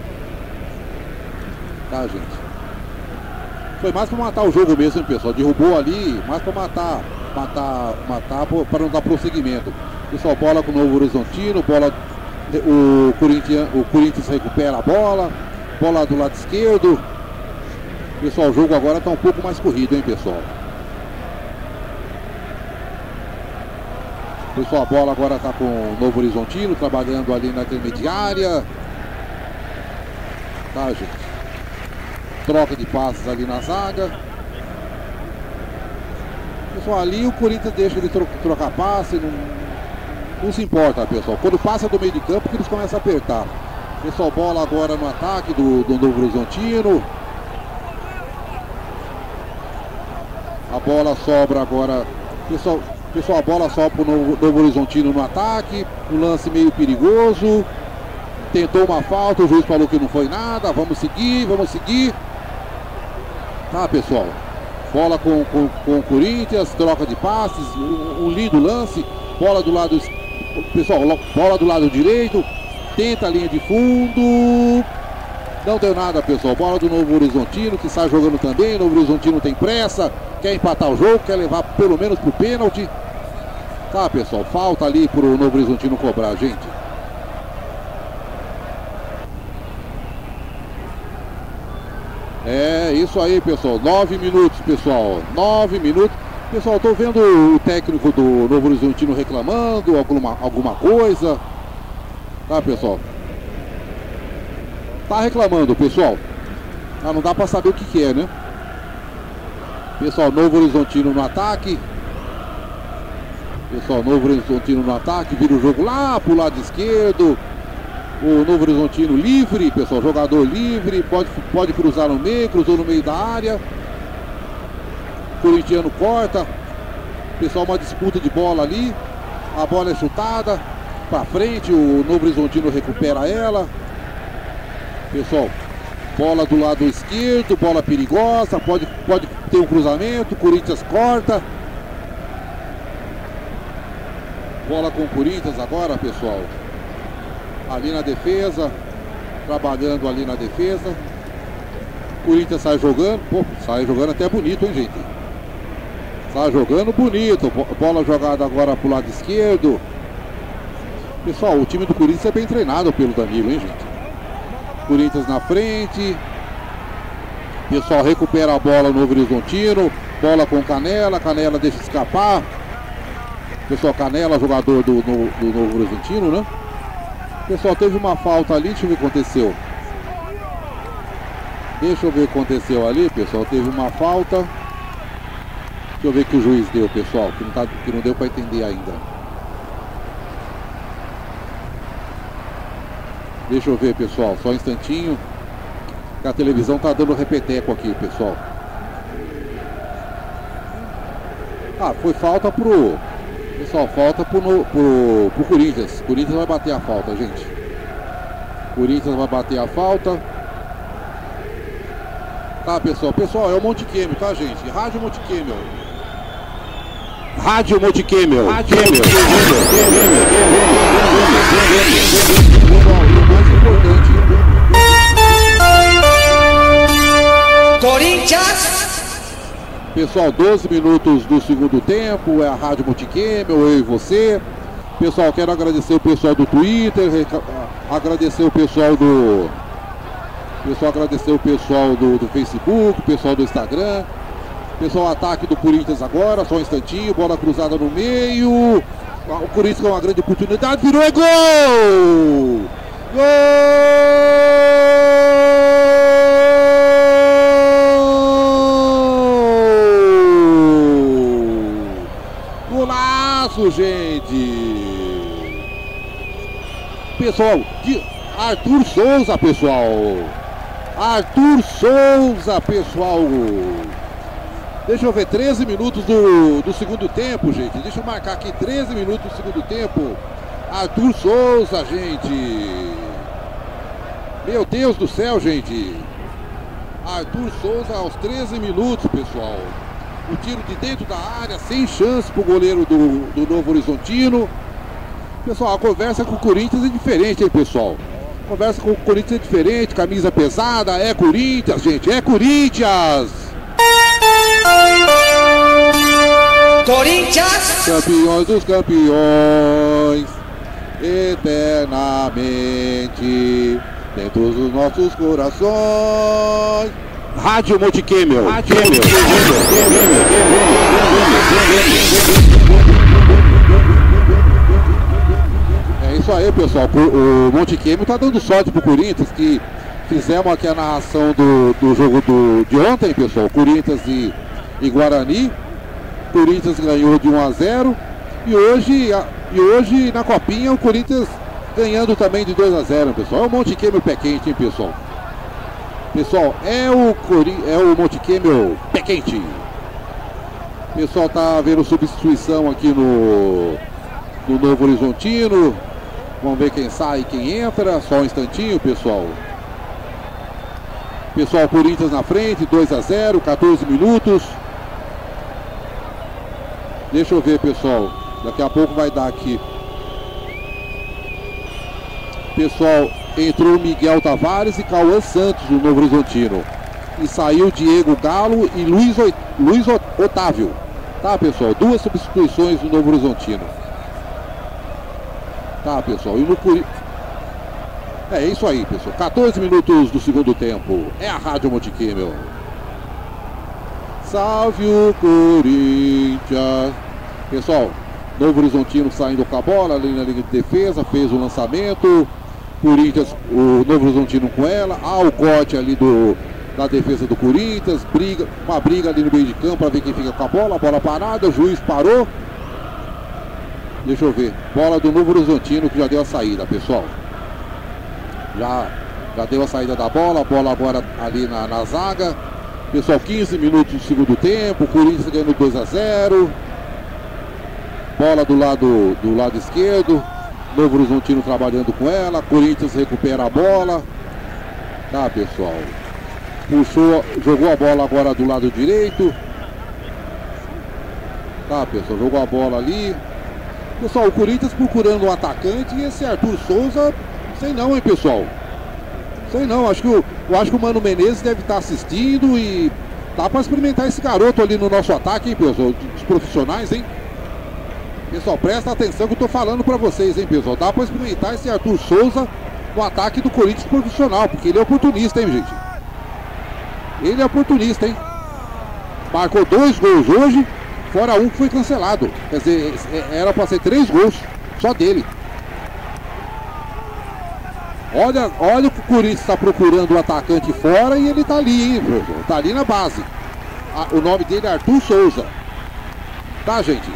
Tá, gente? Foi mais para matar o jogo mesmo, hein, pessoal? Derrubou ali, mais para matar. Matar, matar para não dar prosseguimento. Pessoal, bola com o Novo Horizontino, bola, o Corinthians, o Corinthians recupera a bola, bola do lado esquerdo. Pessoal, o jogo agora está um pouco mais corrido, hein, pessoal. Pessoal, a bola agora está com o Novo Horizontino, trabalhando ali na intermediária. Tá, gente? Troca de passes ali na zaga. Pessoal, ali o Corinthians deixa ele tro trocar passe, não, não se importa, pessoal. Quando passa do meio de campo que eles começam a apertar. Pessoal, bola agora no ataque do, do Novo Horizontino. A bola sobra agora. Pessoal, pessoal a bola sobra para o Novo, Novo Horizontino no ataque. Um lance meio perigoso. Tentou uma falta, o juiz falou que não foi nada. Vamos seguir, vamos seguir. Tá, pessoal. Bola com, com, com o Corinthians, troca de passes, um, um lindo lance. Bola do lado, pessoal, bola do lado direito. Tenta a linha de fundo. Não deu nada, pessoal. Bola do Novo Horizontino, que sai jogando também. Novo Horizontino tem pressa, quer empatar o jogo, quer levar pelo menos pro pênalti. Tá, pessoal, falta ali pro Novo Horizontino cobrar, gente. É isso aí, pessoal. Nove minutos, pessoal. Nove minutos. Pessoal, tô vendo o técnico do Novo Horizontino reclamando alguma, alguma coisa. Tá, pessoal? Tá reclamando, pessoal. Ah, não dá pra saber o que que é, né? Pessoal, Novo Horizontino no ataque. Pessoal, Novo Horizontino no ataque. Vira o jogo lá pro lado esquerdo. O Novo Horizontino livre, pessoal, jogador livre, pode, pode cruzar no meio, cruzou no meio da área. O corintiano corta. Pessoal, uma disputa de bola ali. A bola é chutada para frente, o Novo Horizontino recupera ela. Pessoal, bola do lado esquerdo, bola perigosa, pode, pode ter um cruzamento, o Corinthians corta. Bola com o Corinthians agora, pessoal. Ali na defesa, trabalhando ali na defesa. O Corinthians sai jogando, pô, sai jogando até bonito, hein, gente? Sai jogando bonito, bola jogada agora pro lado esquerdo. Pessoal, o time do Corinthians é bem treinado pelo Danilo, hein, gente? Corinthians na frente. Pessoal, recupera a bola no Novo Horizontino. Bola com Canela, Canela deixa escapar. Pessoal, Canela, jogador do, do, do Novo Horizontino, né? Pessoal, teve uma falta ali, deixa eu ver o que aconteceu. Deixa eu ver o que aconteceu ali, pessoal. Teve uma falta. Deixa eu ver o que o juiz deu, pessoal, que não, tá, que não deu para entender ainda. Deixa eu ver, pessoal, só um instantinho. Que a televisão tá dando repeteco aqui, pessoal. Ah, foi falta pro... Pessoal, falta pro, pro, pro Corinthians. Corinthians vai bater a falta, gente. Corinthians vai bater a falta. Tá, pessoal. Pessoal, é o Monte Quêmio, tá, gente? Rádio Monte Quêmio. Rádio Monte Quêmio. Rádio Monte Quêmio. Pessoal, e o mais importante. Corinthians! Pessoal, doze minutos do segundo tempo, é a Rádio Monte Quêmio, eu e você. Pessoal, quero agradecer o pessoal do Twitter, agradecer o pessoal do... Pessoal, agradecer o pessoal do, do Facebook, o pessoal do Instagram. Pessoal, ataque do Corinthians agora, só um instantinho, bola cruzada no meio. O Corinthians com uma grande oportunidade, virou e gol! Gol! Golaço, gente! Pessoal, de Arthur Souza, pessoal! Arthur Souza, pessoal! Deixa eu ver, treze minutos do, do segundo tempo, gente. Deixa eu marcar aqui, treze minutos do segundo tempo. Arthur Souza, gente. Meu Deus do céu, gente. Arthur Souza aos treze minutos, pessoal. O tiro de dentro da área, sem chance pro goleiro do, do Novo Horizontino. Pessoal, a conversa com o Corinthians é diferente, hein, pessoal? A conversa com o Corinthians é diferente, camisa pesada, é Corinthians, gente, é Corinthians! Corinthians! Campeões dos campeões, eternamente, dentro dos nossos corações. Rádio Monte Quêmio. Rádio Quêmio. É isso aí, pessoal. O Monte Quêmio tá dando sorte pro Corinthians, que fizemos aqui a narração do, do jogo do, de ontem, pessoal. Corinthians e, e Guarani. Corinthians ganhou de um a zero. E hoje, e hoje na Copinha o Corinthians ganhando também de dois a zero, pessoal. É o Monte Kemmel pé quente, hein, pessoal? Pessoal, é o, Cori... é o Monte Kemmel pé quente. Pessoal, tá vendo substituição aqui no, no Novo Horizontino. Vamos ver quem sai e quem entra. Só um instantinho, pessoal. Pessoal, Corinthians na frente, dois a zero, quatorze minutos. Deixa eu ver, pessoal. Daqui a pouco vai dar aqui. Pessoal, entrou Miguel Tavares e Cauã Santos no Novo Horizontino. E saiu Diego Galo e Luiz, o... Luiz Otávio. Tá, pessoal? Duas substituições no Novo Horizontino. Tá, pessoal? E no Corinthians... É isso aí, pessoal. quatorze minutos do segundo tempo. É a Rádio Monte Kemmel. Salve o Corinthians. Pessoal, Novo Horizontino saindo com a bola ali na linha de defesa. Fez o lançamento. Corinthians, o Novo Horizontino com ela. Há o corte ali do... da defesa do Corinthians, briga, uma briga ali no meio de campo para ver quem fica com a bola, a bola parada, o juiz parou. Deixa eu ver, bola do Novo Horizontino que já deu a saída, pessoal. Já, já deu a saída da bola, a bola agora ali na, na zaga. Pessoal, quinze minutos do segundo tempo, o Corinthians ganhando dois a zero. Bola do lado, do lado esquerdo, Novo Horizontino trabalhando com ela, Corinthians recupera a bola. Tá, pessoal. Puxou, jogou a bola agora do lado direito. Tá, pessoal, jogou a bola ali. Pessoal, o Corinthians procurando um atacante e esse Arthur Souza, sei não, hein, pessoal. Sei não, acho que o, eu acho que o Mano Menezes deve estar assistindo e dá para experimentar esse garoto ali no nosso ataque, hein, pessoal, dos profissionais, hein. Pessoal, presta atenção que eu tô falando para vocês, hein, pessoal. Dá para experimentar esse Arthur Souza no ataque do Corinthians profissional, porque ele é oportunista, hein, gente. Ele é oportunista, hein? Marcou dois gols hoje, fora um que foi cancelado. Quer dizer, era para ser três gols, só dele. Olha, olha o que o Corinthians está procurando o atacante fora e ele tá ali, hein, professor? Tá ali na base. O nome dele é Arthur Souza. Tá, gente?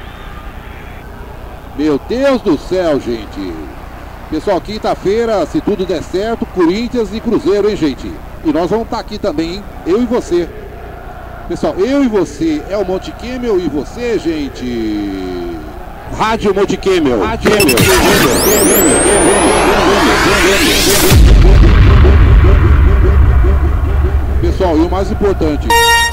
Meu Deus do céu, gente. Pessoal, quinta-feira, se tudo der certo, Corinthians e Cruzeiro, hein, gente? E nós vamos estar aqui também, hein? Eu e você. Pessoal, eu e você. É o Monte Kemmel e você, gente. Rádio Monte Kemmel. Rádio Monte Pessoal, e o mais importante.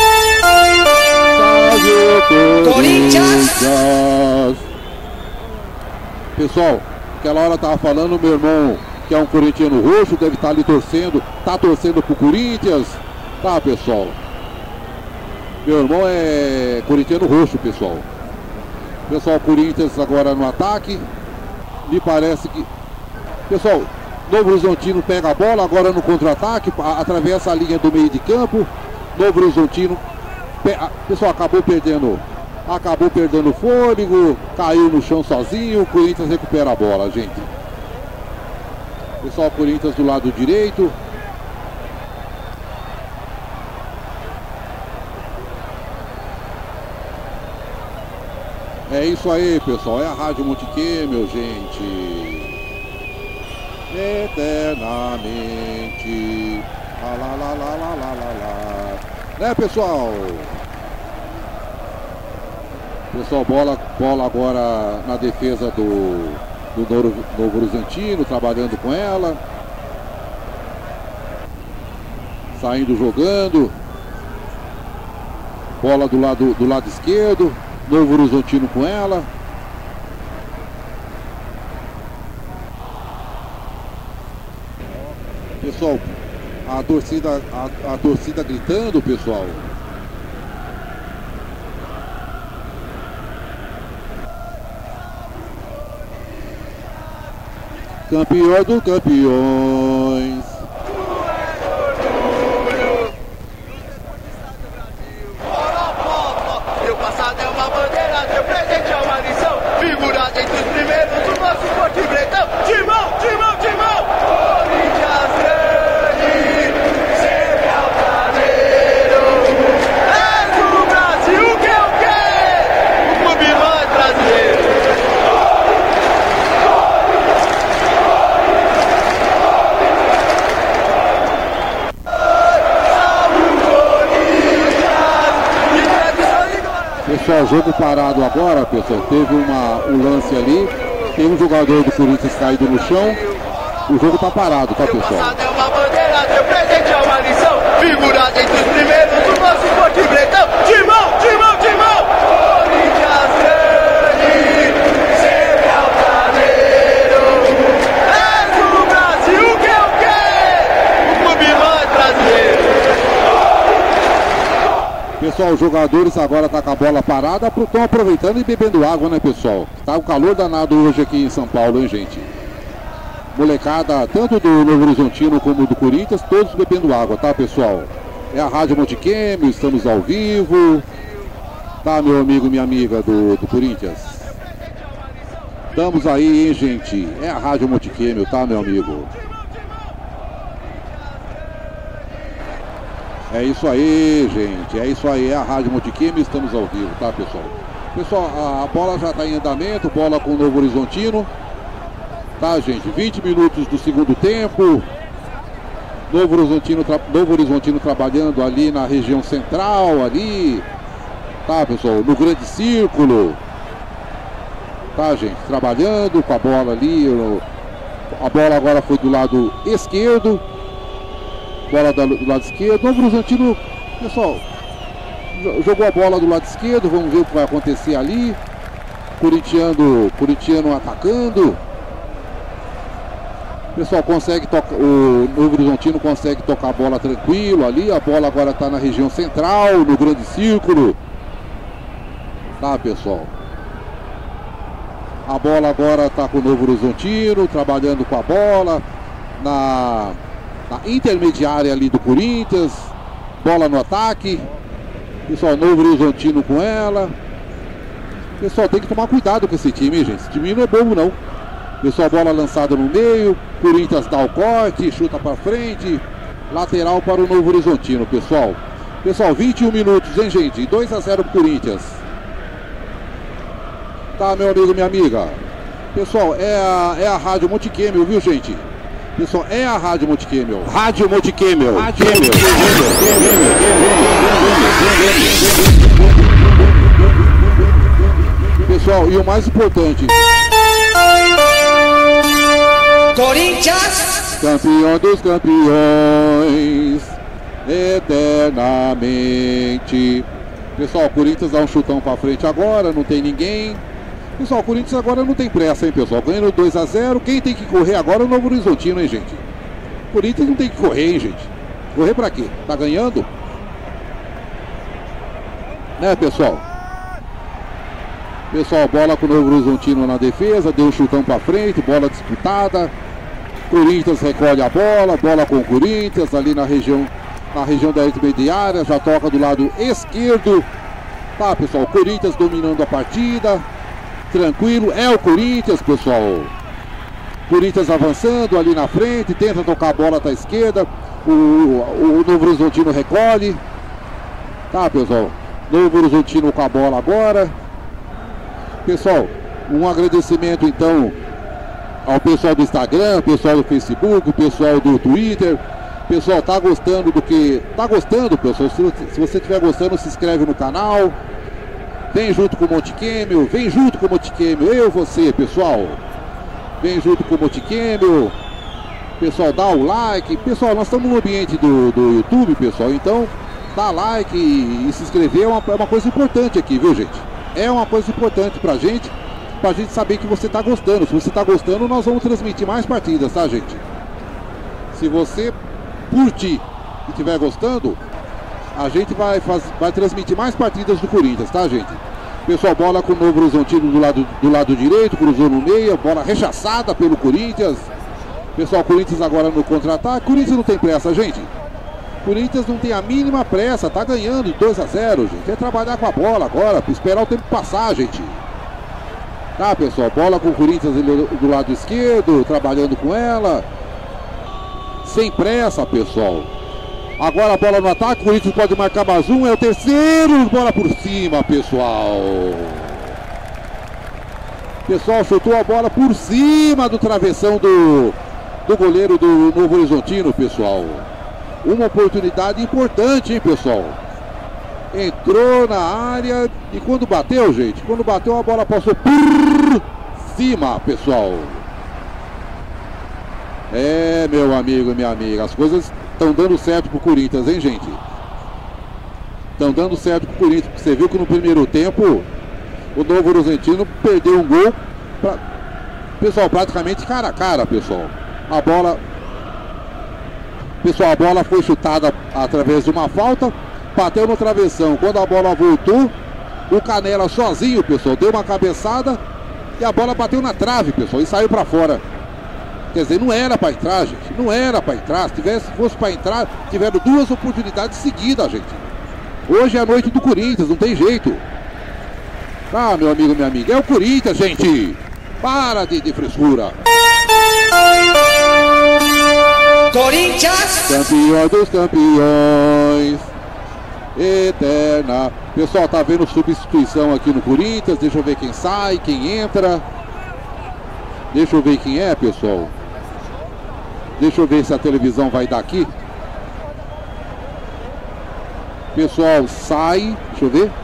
Salve o Corinthians! Pessoal, aquela hora eu tava falando, meu irmão, que é um corintiano roxo, deve estar ali torcendo, tá torcendo pro Corinthians. Tá, pessoal? Meu irmão é corintiano roxo, pessoal. Pessoal, Corinthians agora no ataque. Me parece que... Pessoal, Novo Horizontino pega a bola agora no contra-ataque, atravessa a linha do meio de campo. Novo Horizontino... Pessoal, acabou perdendo... Acabou perdendo o fôlego, caiu no chão sozinho, o Corinthians recupera a bola, gente. Pessoal, Corinthians do lado direito. É isso aí, pessoal. É a Rádio Monte Kemmel, gente. Eternamente. Lá, lá, lá, lá, lá, lá, lá. Né, pessoal? Pessoal, bola, bola agora na defesa do, do Novo, Novo Horizontino, trabalhando com ela. Saindo jogando. Bola do lado, do lado esquerdo. Novo Horizontino com ela. Pessoal, a torcida, a, a torcida gritando, pessoal. Campeão dos campeões. Meu passado é uma bandeira, meu presente é uma lição. Figurado entre os primeiros do nosso esporte bretão. Timão, timão, timão. Corinthians grande, sempre altaneiro. És o Brasil que eu quero. jogo parado agora, pessoal. Teve uma, um lance ali. Tem um jogador do Corinthians caído no chão. O jogo tá parado, tá, pessoal? É uma bandeira, teu presente é uma lição. Figurado entre os primeiros do nosso esporte bretão. Timão, timão, timão! Corinthians grande, sempre altaneiro. És o Brasil que eu quero! O clube mais brasileiro. Pessoal, os jogadores agora tá com a bola parada, estão aproveitando e bebendo água, né, pessoal? Tá um calor danado hoje aqui em São Paulo, hein, gente? Molecada, tanto do Novo Horizontino como do Corinthians, todos bebendo água, tá, pessoal? É a Rádio Multicam, estamos ao vivo. Tá, meu amigo e minha amiga do, do Corinthians? Estamos aí, hein, gente? É a Rádio Multicam, tá, meu amigo? É isso aí, gente. É isso aí, é a Rádio Multicam, estamos ao vivo, tá, pessoal? Pessoal, a, a bola já tá em andamento, bola com o Novo Horizontino. Tá, gente, vinte minutos do segundo tempo. Novo Horizontino, tra... Novo Horizontino trabalhando ali na região central, ali. Tá, pessoal, no grande círculo. Tá, gente, trabalhando com a bola ali. A bola agora foi do lado esquerdo. Bola do lado esquerdo. Novo Horizontino, pessoal, jogou a bola do lado esquerdo. Vamos ver o que vai acontecer ali. Corintiano, corintiano atacando. O pessoal consegue tocar, o Novo Horizontino consegue tocar a bola tranquilo ali. A bola agora está na região central, no grande círculo. Tá, pessoal? A bola agora está com o Novo Horizontino, trabalhando com a bola na, na intermediária ali do Corinthians. Bola no ataque. Pessoal, Novo Horizontino com ela. Pessoal, tem que tomar cuidado com esse time, gente. Esse time não é bobo, não. Pessoal, bola lançada no meio. Corinthians dá o corte, chuta para frente. Lateral para o Novo Horizontino, pessoal. Pessoal, vinte e um minutos, hein, gente? dois a zero pro Corinthians. Tá, meu amigo, minha amiga. Pessoal, é a, é a Rádio Multicam, viu, gente? Pessoal, é a Rádio Multicam. Rádio Multicam. Rádio Pessoal, e o mais importante... Corinthians, campeão dos campeões, eternamente. Pessoal, o Corinthians dá um chutão pra frente agora, não tem ninguém. Pessoal, o Corinthians agora não tem pressa, hein, pessoal? Ganhando dois a zero, quem tem que correr agora é o Novo Horizontino, hein, gente? O Corinthians não tem que correr, hein, gente? Correr pra quê? Tá ganhando? Né, pessoal? Pessoal, bola com o Novo Horizontino na defesa, deu um chutão pra frente, bola disputada. Corinthians recolhe a bola, bola com o Corinthians ali na região, na região da intermediária, já toca do lado esquerdo. Tá, pessoal, Corinthians dominando a partida, tranquilo, é o Corinthians, pessoal. Corinthians avançando ali na frente, tenta tocar a bola da esquerda, o, o, o Novo Horizontino recolhe. Tá, pessoal, Novo Horizontino com a bola agora. Pessoal, um agradecimento então ao pessoal do Instagram, pessoal do Facebook, pessoal do Twitter. Pessoal, tá gostando do que... Tá gostando, pessoal? Se, se você estiver gostando, se inscreve no canal. Vem junto com o Multicam, vem junto com o Multicam, eu e você, pessoal. Vem junto com o Multicam. Pessoal, dá o like. Pessoal, nós estamos no ambiente do, do YouTube, pessoal. Então, dá like e, e se inscrever é uma, é uma coisa importante aqui, viu, gente? É uma coisa importante pra gente, pra gente saber que você tá gostando. Se você tá gostando, nós vamos transmitir mais partidas, tá, gente? Se você curtir e estiver gostando, a gente vai, faz, vai transmitir mais partidas do Corinthians, tá, gente? Pessoal, bola com o Novo Horizontino do lado, do lado direito, cruzou no meio, bola rechaçada pelo Corinthians. Pessoal, Corinthians agora no contra-ataque. Corinthians não tem pressa, gente. Corinthians não tem a mínima pressa, tá ganhando dois a zero, gente. É trabalhar com a bola agora, esperar o tempo passar, gente. Tá, pessoal, bola com o Corinthians do lado esquerdo, trabalhando com ela. Sem pressa, pessoal. Agora a bola no ataque, o Corinthians pode marcar mais um, é o terceiro, bola por cima, pessoal. Pessoal, chutou a bola por cima do travessão do, do goleiro do Novo Horizontino, pessoal. Uma oportunidade importante, hein, pessoal? entrou na área e quando bateu, gente, quando bateu a bola passou por cima, pessoal. É, meu amigo e minha amiga, as coisas estão dando certo pro Corinthians, hein, gente? Estão dando certo pro Corinthians. Você viu que no primeiro tempo o Novo Horizontino perdeu um gol, pra... pessoal, praticamente cara a cara, pessoal. A bola, pessoal, a bola foi chutada através de uma falta, bateu no travessão. Quando a bola voltou, o Canela sozinho, pessoal, deu uma cabeçada e a bola bateu na trave, pessoal, e saiu para fora. Quer dizer, não era para entrar, gente. Não era para entrar. Se tivesse, fosse para entrar, tiveram duas oportunidades seguidas, gente. Hoje é a noite do Corinthians, não tem jeito. Ah, meu amigo, minha amiga, é o Corinthians, gente. Para de, de frescura. Corinthians! Campeão dos campeões. Eterna. Pessoal, tá vendo substituição aqui no Corinthians. Deixa eu ver quem sai, quem entra. Deixa eu ver quem é, pessoal. Deixa eu ver se a televisão vai dar aqui. Pessoal, sai. Deixa eu ver.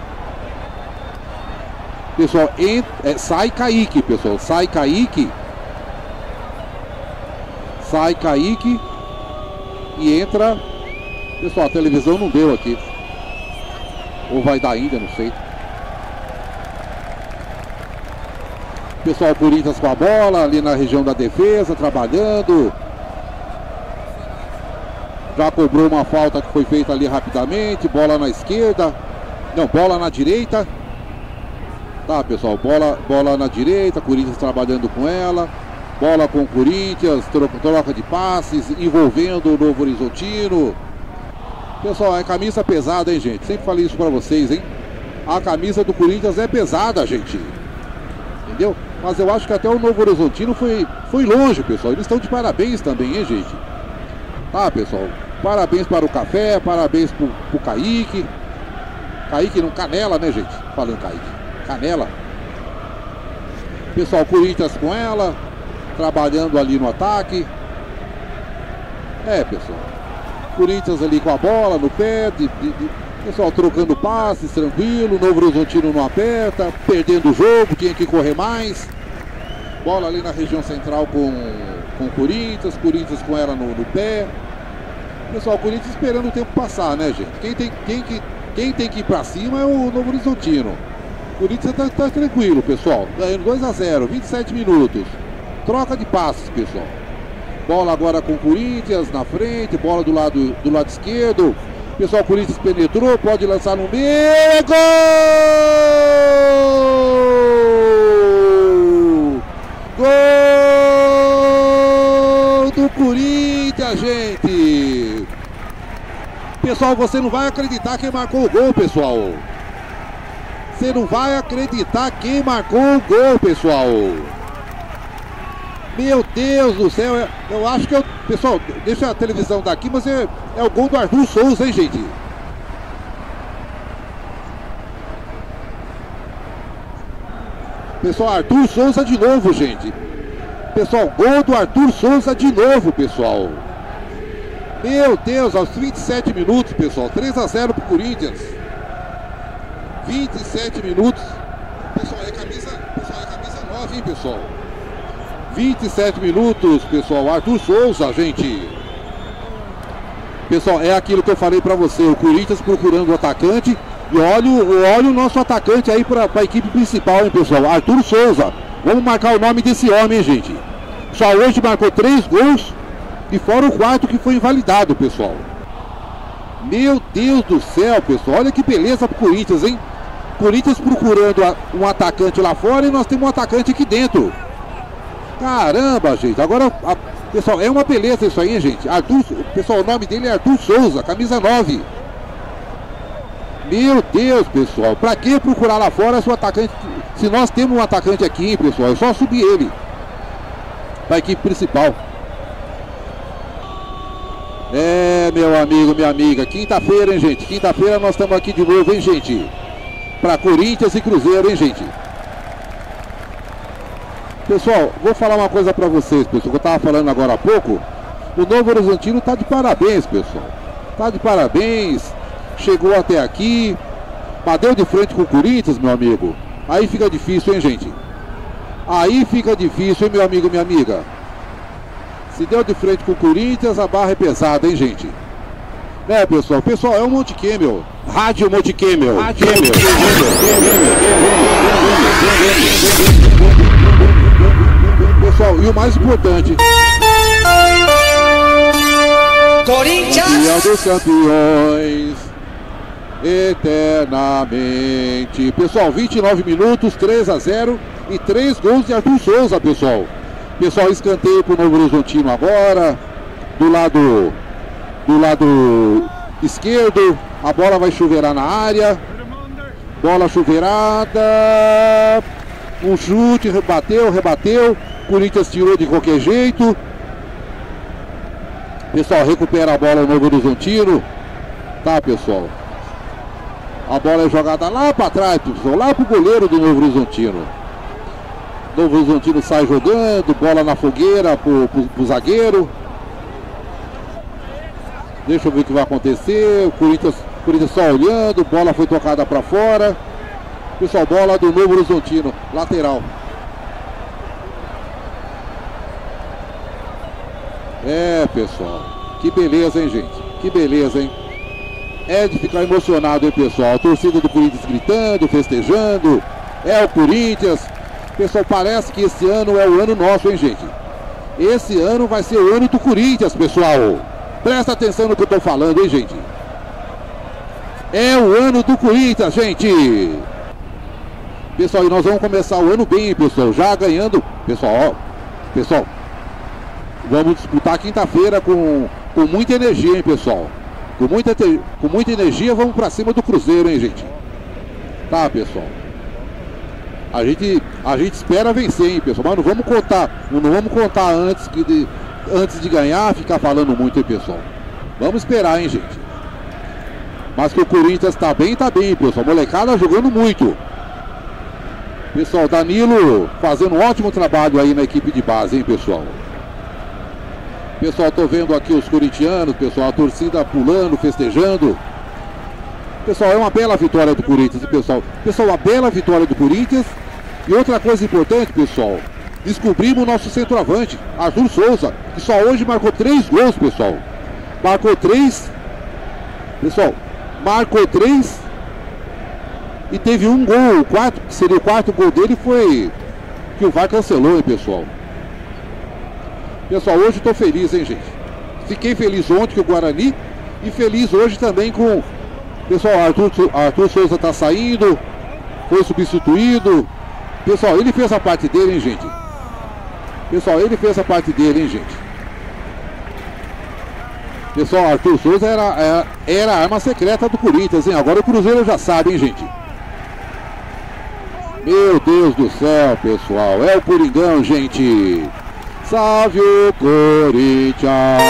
Pessoal, ent... é, sai Kaique, pessoal. Sai Kaique. Sai Kaique. E entra. Pessoal, a televisão não deu aqui. Ou vai dar ainda, não sei. Pessoal, Corinthians com a bola ali na região da defesa, trabalhando. Já cobrou uma falta que foi feita ali rapidamente. Bola na esquerda. Não, bola na direita. Tá, pessoal, bola, bola na direita. Corinthians trabalhando com ela. Bola com o Corinthians. Troca, troca de passes, envolvendo o Novo Horizontino. Pessoal, é camisa pesada, hein, gente? Sempre falei isso pra vocês, hein? A camisa do Corinthians é pesada, gente. Entendeu? Mas eu acho que até o Novo Horizontino foi, foi longe, pessoal. Eles estão de parabéns também, hein, gente? Tá, pessoal? Parabéns para o Café, parabéns pro, pro Kaique. Kaique não, Canela, né, gente? Falando Kaique. Canela. Pessoal, Corinthians com ela. Trabalhando ali no ataque. É, pessoal. Corinthians ali com a bola no pé. De, de, de, pessoal, trocando passes, tranquilo. Novo Horizontino não aperta. Perdendo o jogo, tinha que correr mais. Bola ali na região central com, com o Corinthians. Corinthians com ela no, no pé. Pessoal, Corinthians esperando o tempo passar, né, gente? Quem tem, quem, que, quem tem que ir pra cima é o Novo Horizontino. Corinthians tá, tá tranquilo, pessoal. Ganhando dois a zero, vinte e sete minutos. Troca de passes, pessoal. Bola agora com o Corinthians na frente. Bola do lado, do lado esquerdo. Pessoal, Corinthians penetrou. Pode lançar no meio. Gol! Gol do Corinthians, gente. Pessoal, você não vai acreditar quem marcou o gol, pessoal. Você não vai acreditar quem marcou o gol, pessoal. Meu Deus do céu, eu, eu acho que eu... Pessoal, deixa a televisão daqui, mas é, é o gol do Arthur Souza, hein, gente? Pessoal, Arthur Souza de novo, gente. Pessoal, gol do Arthur Souza de novo, pessoal. Meu Deus, aos vinte e sete minutos, pessoal. três a zero pro Corinthians. vinte e sete minutos. Pessoal, é camisa, pessoal, é camisa nove, hein, pessoal? vinte e sete minutos, pessoal. Arthur Souza, gente. Pessoal, é aquilo que eu falei pra você. O Corinthians procurando o atacante. E olha, olha o nosso atacante aí pra, pra equipe principal, hein, pessoal. Arthur Souza. Vamos marcar o nome desse homem, hein, gente. Só hoje marcou três gols. E fora o quarto que foi invalidado, pessoal. Meu Deus do céu, pessoal. Olha que beleza pro Corinthians, hein. Corinthians procurando um atacante lá fora. E nós temos um atacante aqui dentro. Caramba, gente, agora, a, pessoal, é uma beleza isso aí, hein, gente. Arthur, pessoal, o nome dele é Arthur Souza, camisa nove. Meu Deus, pessoal, pra que procurar lá fora se o atacante, se nós temos um atacante aqui, hein, pessoal, é só subir ele pra equipe principal. É, meu amigo, minha amiga, quinta-feira, hein, gente, quinta-feira nós estamos aqui de novo, hein, gente, pra Corinthians e Cruzeiro, hein, gente. Pessoal, vou falar uma coisa pra vocês, pessoal, que eu tava falando agora há pouco. O Novo Horizontino tá de parabéns, pessoal. Tá de parabéns. chegou até aqui, bateu de frente com o Corinthians, meu amigo. Aí fica difícil, hein, gente? Aí fica difícil, hein, meu amigo, minha amiga? Se deu de frente com o Corinthians, a barra é pesada, hein, gente? É, pessoal, pessoal, é o Monte Kemmel. Rádio Monte Kemmel. Rádio Kemmel. Pessoal, e o mais importante, Corinthians! campeão dos campeões, eternamente. Pessoal, vinte e nove minutos, três a zero e três gols de Arthur Souza, pessoal. Pessoal, escanteio pro Novo Horizontino agora, do lado, do lado esquerdo, a bola vai chuveirar na área, bola chuveirada, um chute, rebateu, rebateu, Corinthians tirou de qualquer jeito. Pessoal, recupera a bola o Novo Horizontino, tá, pessoal? A bola é jogada lá para trás, pessoal, lá pro goleiro do Novo Horizontino. Novo Horizontino sai jogando, bola na fogueira pro, pro, pro zagueiro. Deixa eu ver o que vai acontecer. O Corinthians, Corinthians só olhando, bola foi tocada para fora. Pessoal, bola do Novo Horizontino, lateral. É, pessoal, que beleza, hein, gente? Que beleza, hein? É de ficar emocionado, hein, pessoal? A torcida do Corinthians gritando, festejando. É o Corinthians. Pessoal, parece que esse ano é o ano nosso, hein, gente? Esse ano vai ser o ano do Corinthians, pessoal. Presta atenção no que eu tô falando, hein, gente? É o ano do Corinthians, gente. Pessoal, e nós vamos começar o ano bem, pessoal. Já ganhando. Pessoal, ó. Pessoal, vamos disputar quinta-feira com, com muita energia, hein, pessoal? Com muita, com muita energia, vamos pra cima do Cruzeiro, hein, gente? Tá, pessoal? A gente, a gente espera vencer, hein, pessoal? Mas não vamos contar, não vamos contar antes, que de, antes de ganhar, ficar falando muito, hein, pessoal? Vamos esperar, hein, gente? Mas que o Corinthians tá bem, tá bem, pessoal. Molecada jogando muito. Pessoal, Danilo fazendo um ótimo trabalho aí na equipe de base, hein, pessoal? Pessoal, tô vendo aqui os corintianos, pessoal, a torcida pulando, festejando. Pessoal, é uma bela vitória do Corinthians, pessoal. Pessoal, uma bela vitória do Corinthians. E outra coisa importante, pessoal, descobrimos o nosso centroavante, Arthur Souza, que só hoje marcou três gols, pessoal. Marcou três. Pessoal, marcou três. E teve um gol, o quarto, que seria o quarto gol dele, foi que o V A R cancelou, hein, pessoal. Pessoal, hoje estou feliz, hein, gente? Fiquei feliz ontem com o Guarani e feliz hoje também com... Pessoal, Arthur, Arthur Souza está saindo, foi substituído. Pessoal, ele fez a parte dele, hein, gente? Pessoal, ele fez a parte dele, hein, gente? Pessoal, Arthur Souza era, era, era a arma secreta do Corinthians, hein? Agora o Cruzeiro já sabe, hein, gente? Meu Deus do céu, pessoal. É o Coringão, gente. Salve o Corinthians!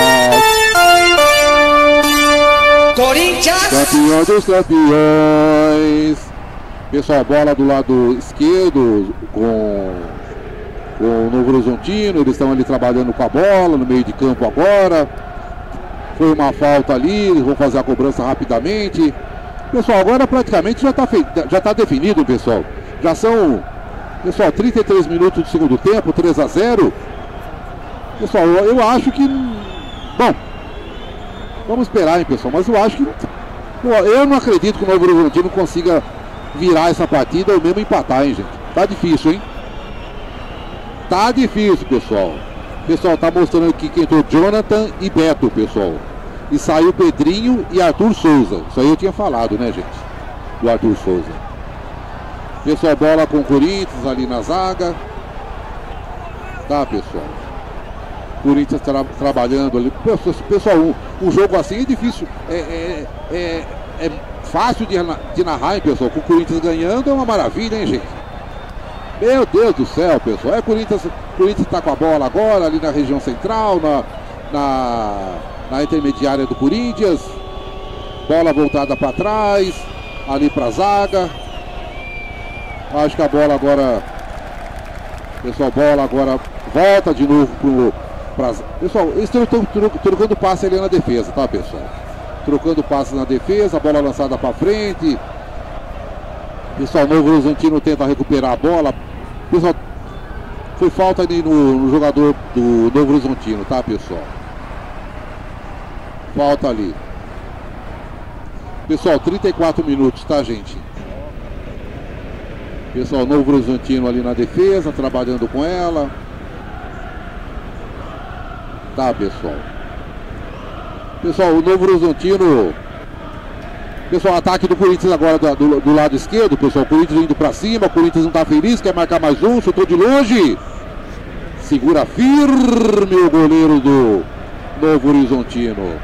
Corinthians! Campeão dos campeões! Pessoal, bola do lado esquerdo com, com o Novo Horizontino. Eles estão ali trabalhando com a bola no meio de campo agora. Foi uma falta ali, eles vão fazer a cobrança rapidamente. Pessoal, agora praticamente já está já tá definido, pessoal. Já são, pessoal, trinta e três minutos do segundo tempo, três a zero. Pessoal, eu, eu acho que... Bom, vamos esperar, hein, pessoal. Mas eu acho que... Pô, eu não acredito que o Novo Horizontino consiga virar essa partida ou mesmo empatar, hein, gente. Tá difícil, hein? Tá difícil, pessoal. Pessoal, tá mostrando aqui que entrou Jonathan e Beto, pessoal. E saiu Pedrinho e Arthur Souza. Isso aí eu tinha falado, né, gente? Do Arthur Souza. Pessoal, bola com o Corinthians ali na zaga. Tá, pessoal? Corinthians tra trabalhando ali. Pessoal, um, um jogo assim é difícil. É, é, é, é fácil de, de narrar, hein, pessoal? Com o Corinthians ganhando é uma maravilha, hein, gente? Meu Deus do céu, pessoal. É, o Corinthians, Corinthians tá com a bola agora ali na região central, na, na, na intermediária do Corinthians. Bola voltada para trás, ali para a zaga. Acho que a bola agora... Pessoal, bola agora volta de novo pro... Pra, pessoal, eles estão trocando passe ali na defesa, tá, pessoal? trocando passes na defesa, a bola lançada para frente. Pessoal, Novo Horizontino tenta recuperar a bola. Pessoal, foi falta ali no, no jogador do Novo Horizontino, tá, pessoal? Falta ali. Pessoal, trinta e quatro minutos, tá, gente? Pessoal, Novo Horizontino ali na defesa, trabalhando com ela. Tá, pessoal? Pessoal, o Novo Horizontino. Pessoal, ataque do Corinthians agora do, do, do lado esquerdo, pessoal. O Corinthians indo pra cima, o Corinthians não tá feliz, quer marcar mais um, chutou de longe. Segura firme o goleiro do Novo Horizontino.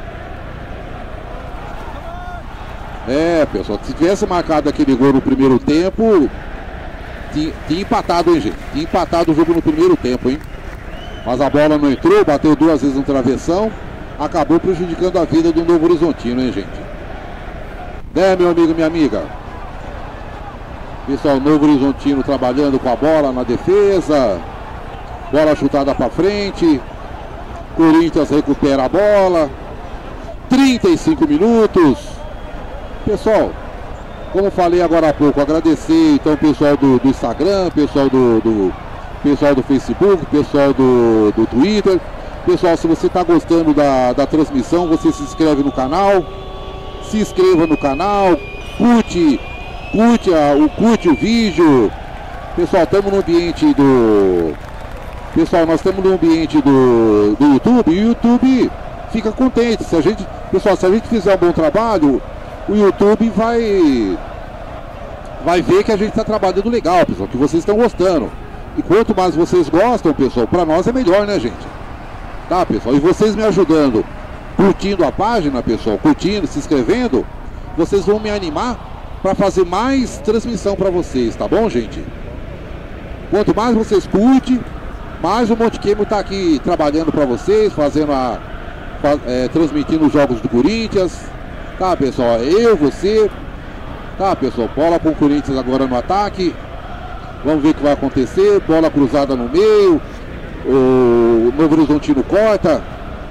É, pessoal, se tivesse marcado aquele gol no primeiro tempo, tinha, tinha empatado, hein, gente? Tinha empatado o jogo no primeiro tempo, hein? Mas a bola não entrou, bateu duas vezes no travessão, acabou prejudicando a vida do Novo Horizontino, hein, gente? Né, meu amigo, minha amiga? Pessoal, Novo Horizontino trabalhando com a bola na defesa. Bola chutada para frente. Corinthians recupera a bola. trinta e cinco minutos. Pessoal, como falei agora há pouco, agradecer então o pessoal do, do Instagram, pessoal do, do pessoal do Facebook, pessoal do, do Twitter. Pessoal, se você está gostando da, da transmissão, você se inscreve no canal. Se inscreva no canal, curte, curte, a, o, curte o vídeo. Pessoal, estamos no ambiente do... Pessoal, nós estamos no ambiente do, do YouTube. E o YouTube fica contente. Se a gente, pessoal, se a gente fizer um bom trabalho, o YouTube vai, vai ver que a gente está trabalhando legal, pessoal, que vocês estão gostando. E quanto mais vocês gostam, pessoal, para nós é melhor, né, gente? Tá, pessoal? E vocês me ajudando, curtindo a página, pessoal, curtindo, se inscrevendo, vocês vão me animar para fazer mais transmissão para vocês, tá bom, gente? Quanto mais vocês curtem, mais o Monte Queimo tá aqui trabalhando para vocês, fazendo a, é, transmitindo os jogos do Corinthians, tá, pessoal? Eu, você, tá, pessoal? Bola com o Corinthians agora no ataque, vamos ver o que vai acontecer, bola cruzada no meio, o Novo Horizontino corta.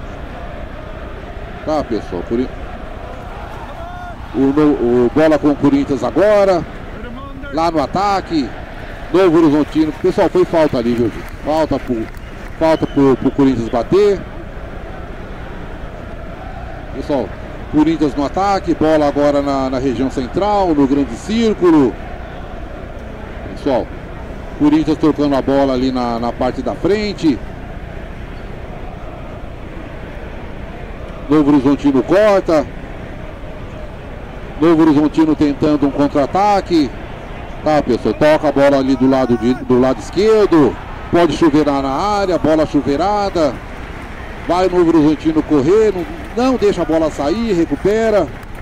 Tá, pessoal, o, o bola com o Corinthians agora, lá no ataque, Novo Horizontino. Pessoal, foi falta ali, viu, gente? Falta pro, falta pro, pro Corinthians bater. Pessoal, Corinthians no ataque, bola agora na, na região central, no grande círculo. Pessoal, Corinthians trocando a bola ali na, na parte da frente. Novo Horizontino corta. Novo Horizontino tentando um contra-ataque. Tá, pessoal, toca a bola ali do lado, de, do lado esquerdo. Pode chuveirar na área, bola chuveirada. Vai o Novo Horizontino correr, não, não deixa a bola sair, recupera.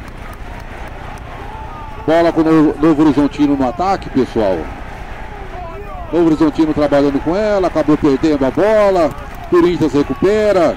Bola com o Novo, Novo Horizontino no ataque, pessoal. Novo Horizontino trabalhando com ela, acabou perdendo a bola. Corinthians recupera.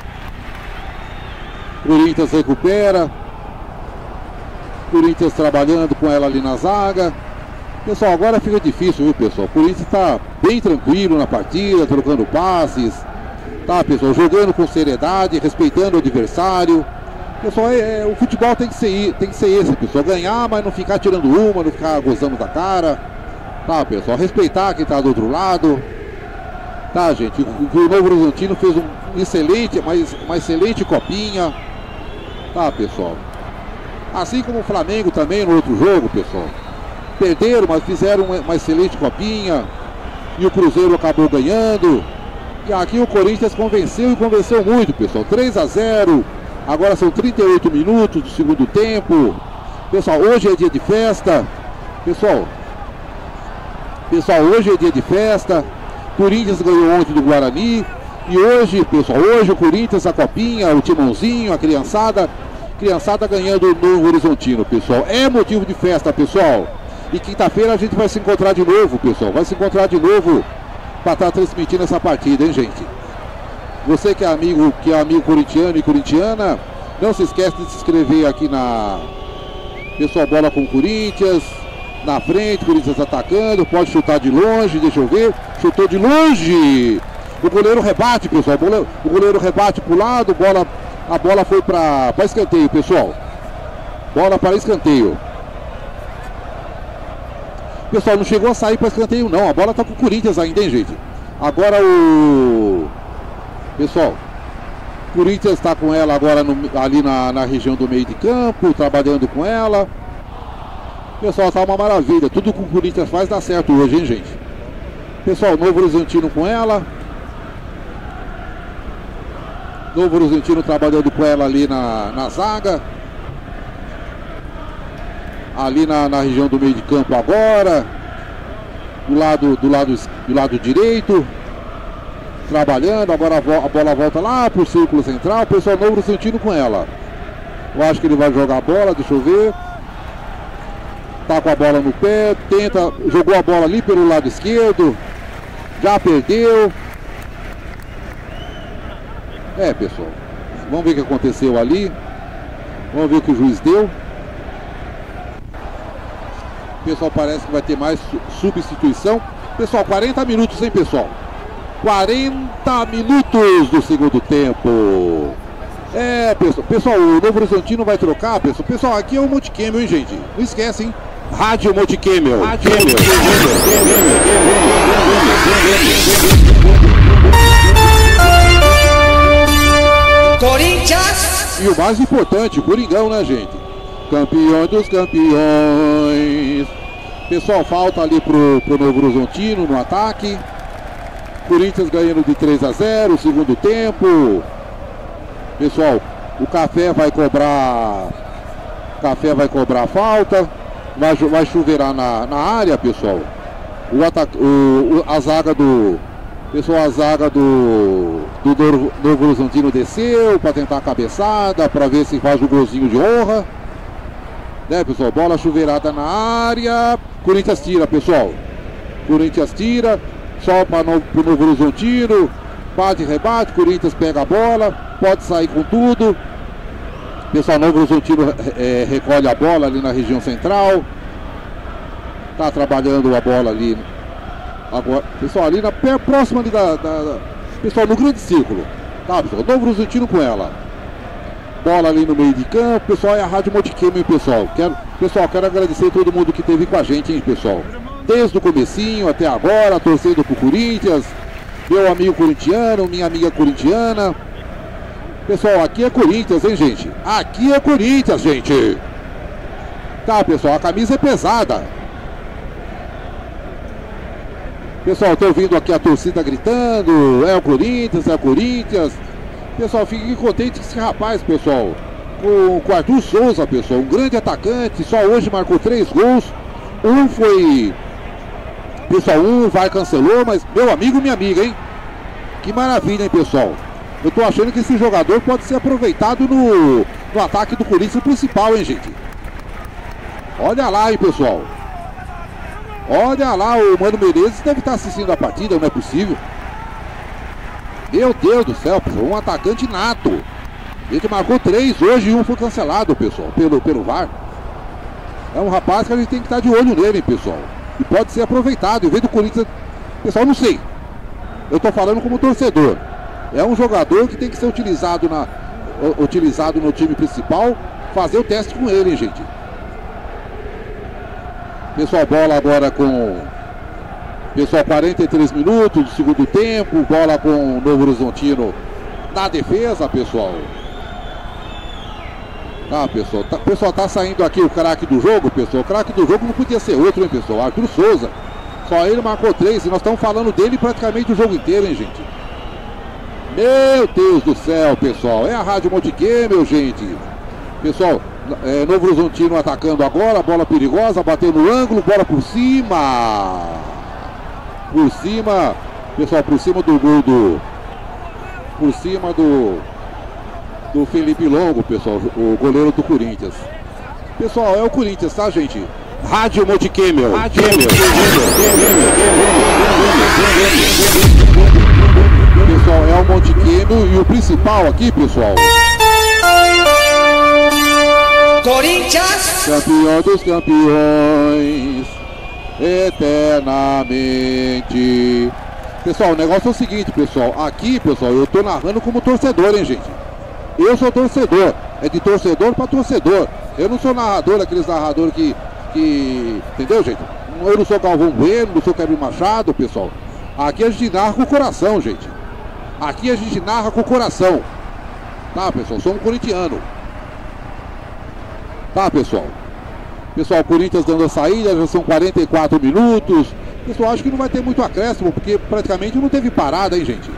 Corinthians recupera. Corinthians trabalhando com ela ali na zaga. Pessoal, agora fica difícil, viu, pessoal? O Corinthians está bem tranquilo na partida, trocando passes. Tá, pessoal? Jogando com seriedade, respeitando o adversário. Pessoal, é, é, o futebol tem que ser, tem que ser esse, pessoal. Ganhar, mas não ficar tirando uma, não ficar gozando da cara. Tá, pessoal? Respeitar quem tá do outro lado. Tá, gente? O, o Novo Horizontino fez um excelente, mas uma excelente copinha. Tá, pessoal? Assim como o Flamengo também no outro jogo, pessoal. Perderam, mas fizeram uma, uma excelente copinha. E o Cruzeiro acabou ganhando. E aqui o Corinthians convenceu e convenceu muito, pessoal. três a zero. Agora são trinta e oito minutos do segundo tempo. Pessoal, hoje é dia de festa. Pessoal, pessoal, hoje é dia de festa. Corinthians ganhou ontem do Guarani. E hoje, pessoal, hoje o Corinthians, a copinha, o timãozinho, a criançada. Criançada ganhando o Novo Horizontino, pessoal. É motivo de festa, pessoal. E quinta-feira a gente vai se encontrar de novo, pessoal. Vai se encontrar de novo para estar transmitindo essa partida, hein, gente? Você que é amigo, que é amigo corintiano e corintiana, não se esquece de se inscrever aqui na... Pessoal, bola com o Corinthians. Na frente, Corinthians atacando. Pode chutar de longe, deixa eu ver. Chutou de longe. O goleiro rebate, pessoal. O goleiro, o goleiro rebate pro lado. Bola, a bola foi para escanteio, pessoal. Bola para escanteio. Pessoal, não chegou a sair para escanteio não. A bola tá com o Corinthians ainda, hein, gente? Agora o... Pessoal, o Corinthians está com ela agora no, ali na, na região do meio de campo, trabalhando com ela. Pessoal, tá uma maravilha. Tudo que o Corinthians faz dá certo hoje, hein, gente? Pessoal, Novo Horizontino com ela. Novo Horizontino trabalhando com ela ali na, na zaga. Ali na, na região do meio de campo agora. Do lado, do lado, do lado direito. Trabalhando, agora a, vo a bola volta lá pro círculo central. O pessoal Novo Horizontino com ela. Eu acho que ele vai jogar a bola, deixa eu ver. Tá com a bola no pé, tenta, jogou a bola ali pelo lado esquerdo. Já perdeu. É, pessoal, vamos ver o que aconteceu ali. Vamos ver o que o juiz deu. Pessoal, parece que vai ter mais substituição. Pessoal, quarenta minutos, hein, pessoal? quarenta minutos do segundo tempo. É, pessoal, pessoal, o Novo Horizontino vai trocar, pessoal. Pessoal, aqui é o Multicamel, hein, gente? Não esquece, hein? Rádio Multicamel. Rádio Corinthians! E o mais importante, o Coringão, né, gente? Campeão dos campeões. Pessoal, falta ali pro, pro Novo Horizontino no ataque. Corinthians ganhando de três a zero, segundo tempo. Pessoal, o Café vai cobrar. Café vai cobrar falta. Vai, vai chuveirar na, na área, pessoal. O ataque, o, o, a zaga do. Pessoal, a zaga do. Do Novo Horizontino desceu para tentar a cabeçada, para ver se faz o golzinho de honra. Né, pessoal? Bola chuveirada na área. Corinthians tira, pessoal. Corinthians tira. Só para o Novo Horizontino. Bate, rebate. Corinthians pega a bola. Pode sair com tudo. Pessoal, Novo Horizontino é, recolhe a bola ali na região central. Tá trabalhando a bola ali. Agora, pessoal, ali na pé próxima ali da, da, da. Pessoal, no grande círculo. Tá, pessoal? Novo Horizontino com ela. Bola ali no meio de campo. Pessoal, é a Rádio Multicamel, hein, pessoal? Quero, pessoal, quero agradecer a todo mundo que esteve com a gente, hein, pessoal? Desde o comecinho até agora, torcendo pro Corinthians. Meu amigo corintiano, minha amiga corintiana. Pessoal, aqui é Corinthians, hein, gente? Aqui é Corinthians, gente. Tá, pessoal, a camisa é pesada. Pessoal, tô ouvindo aqui a torcida gritando. É o Corinthians, é o Corinthians. Pessoal, fiquem contentes com esse rapaz, pessoal. Com, com o Arthur Souza, pessoal. Um grande atacante. Só hoje marcou três gols. Um foi... Pessoal, um vai cancelou, mas meu amigo, minha amiga, hein? Que maravilha, hein, pessoal? Eu tô achando que esse jogador pode ser aproveitado no, no ataque do Corinthians principal, hein, gente? Olha lá, hein, pessoal? Olha lá, o Mano Menezes deve estar assistindo a partida, não é possível. Meu Deus do céu, pessoal, um atacante nato. Ele marcou três hoje e um foi cancelado, pessoal, pelo, pelo V A R. É um rapaz que a gente tem que estar de olho nele, hein, pessoal? E pode ser aproveitado, em vez do Corinthians... Pessoal, não sei. Eu tô falando como torcedor. É um jogador que tem que ser utilizado, na, utilizado no time principal. Fazer o teste com ele, hein, gente? Pessoal, bola agora com... Pessoal, quarenta e três minutos do segundo tempo. Bola com o Novo Horizontino na defesa, pessoal. Tá, pessoal. Tá, pessoal, tá saindo aqui o craque do jogo, pessoal. O craque do jogo não podia ser outro, hein, pessoal? Arthur Souza. Só ele marcou três e nós estamos falando dele praticamente o jogo inteiro, hein, gente? Meu Deus do céu, pessoal. É a Rádio Multicamel, gente. Pessoal, é, Novo Horizontino atacando agora. Bola perigosa, bateu no ângulo. Bola por cima. Por cima. Pessoal, por cima do gol do... Por cima do... Do Felipe Longo, pessoal. O goleiro do Corinthians. Pessoal, é o Corinthians, tá, gente? Rádio Multicamel. Rádio Multicamel. Pessoal, é o Multicamel e o principal aqui, pessoal. Corinthians! Campeão dos campeões. Eternamente. Pessoal, o negócio é o seguinte, pessoal. Aqui, pessoal, eu tô narrando como torcedor, hein, gente? Eu sou torcedor. É de torcedor para torcedor. Eu não sou narrador, aqueles narradores que, que... Entendeu, gente? Eu não sou Galvão Bueno, não sou Kevin Machado, pessoal. Aqui a gente narra com o coração, gente. Aqui a gente narra com o coração. Tá, pessoal? Somos corintiano. Tá, pessoal? Pessoal, o Corinthians dando a saída, já são quarenta e quatro minutos. Pessoal, acho que não vai ter muito acréscimo, porque praticamente não teve parada, hein, gente?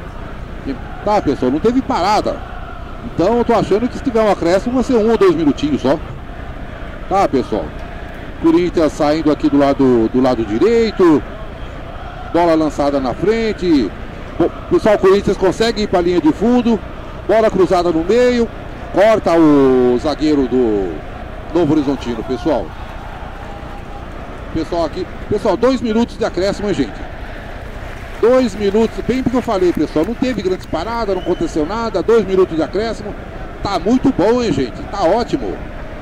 Tá, pessoal? Não teve parada. Então eu tô achando que se tiver um acréscimo vai ser um ou dois minutinhos só. Tá, pessoal? Corinthians saindo aqui do lado, do lado direito. Bola lançada na frente. Pessoal, o Corinthians consegue ir para a linha de fundo. Bola cruzada no meio. Corta o zagueiro do Novo Horizontino, pessoal. Pessoal aqui. Pessoal, dois minutos de acréscimo, hein, gente? Dois minutos, bem porque eu falei, pessoal. Não teve grandes paradas, não aconteceu nada. Dois minutos de acréscimo. Tá muito bom, hein, gente? Tá ótimo.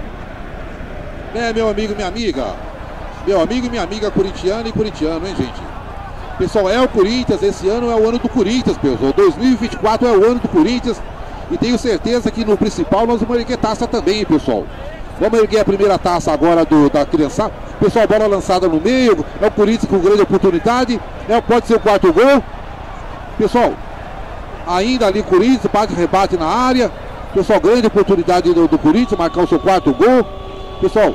Né, meu amigo e minha amiga? Meu amigo e minha amiga corintiana e corintiano, hein, gente? Pessoal, é o Corinthians, esse ano é o ano do Corinthians, pessoal. dois mil e vinte e quatro é o ano do Corinthians. E tenho certeza que no principal nós vamos erguer taça também, pessoal. Vamos erguer a primeira taça agora do, da criançada. Pessoal, bola lançada no meio. É o Corinthians com grande oportunidade. É, pode ser o quarto gol. Pessoal, ainda ali Corinthians, bate rebate na área. Pessoal, grande oportunidade do, do Corinthians marcar o seu quarto gol. Pessoal,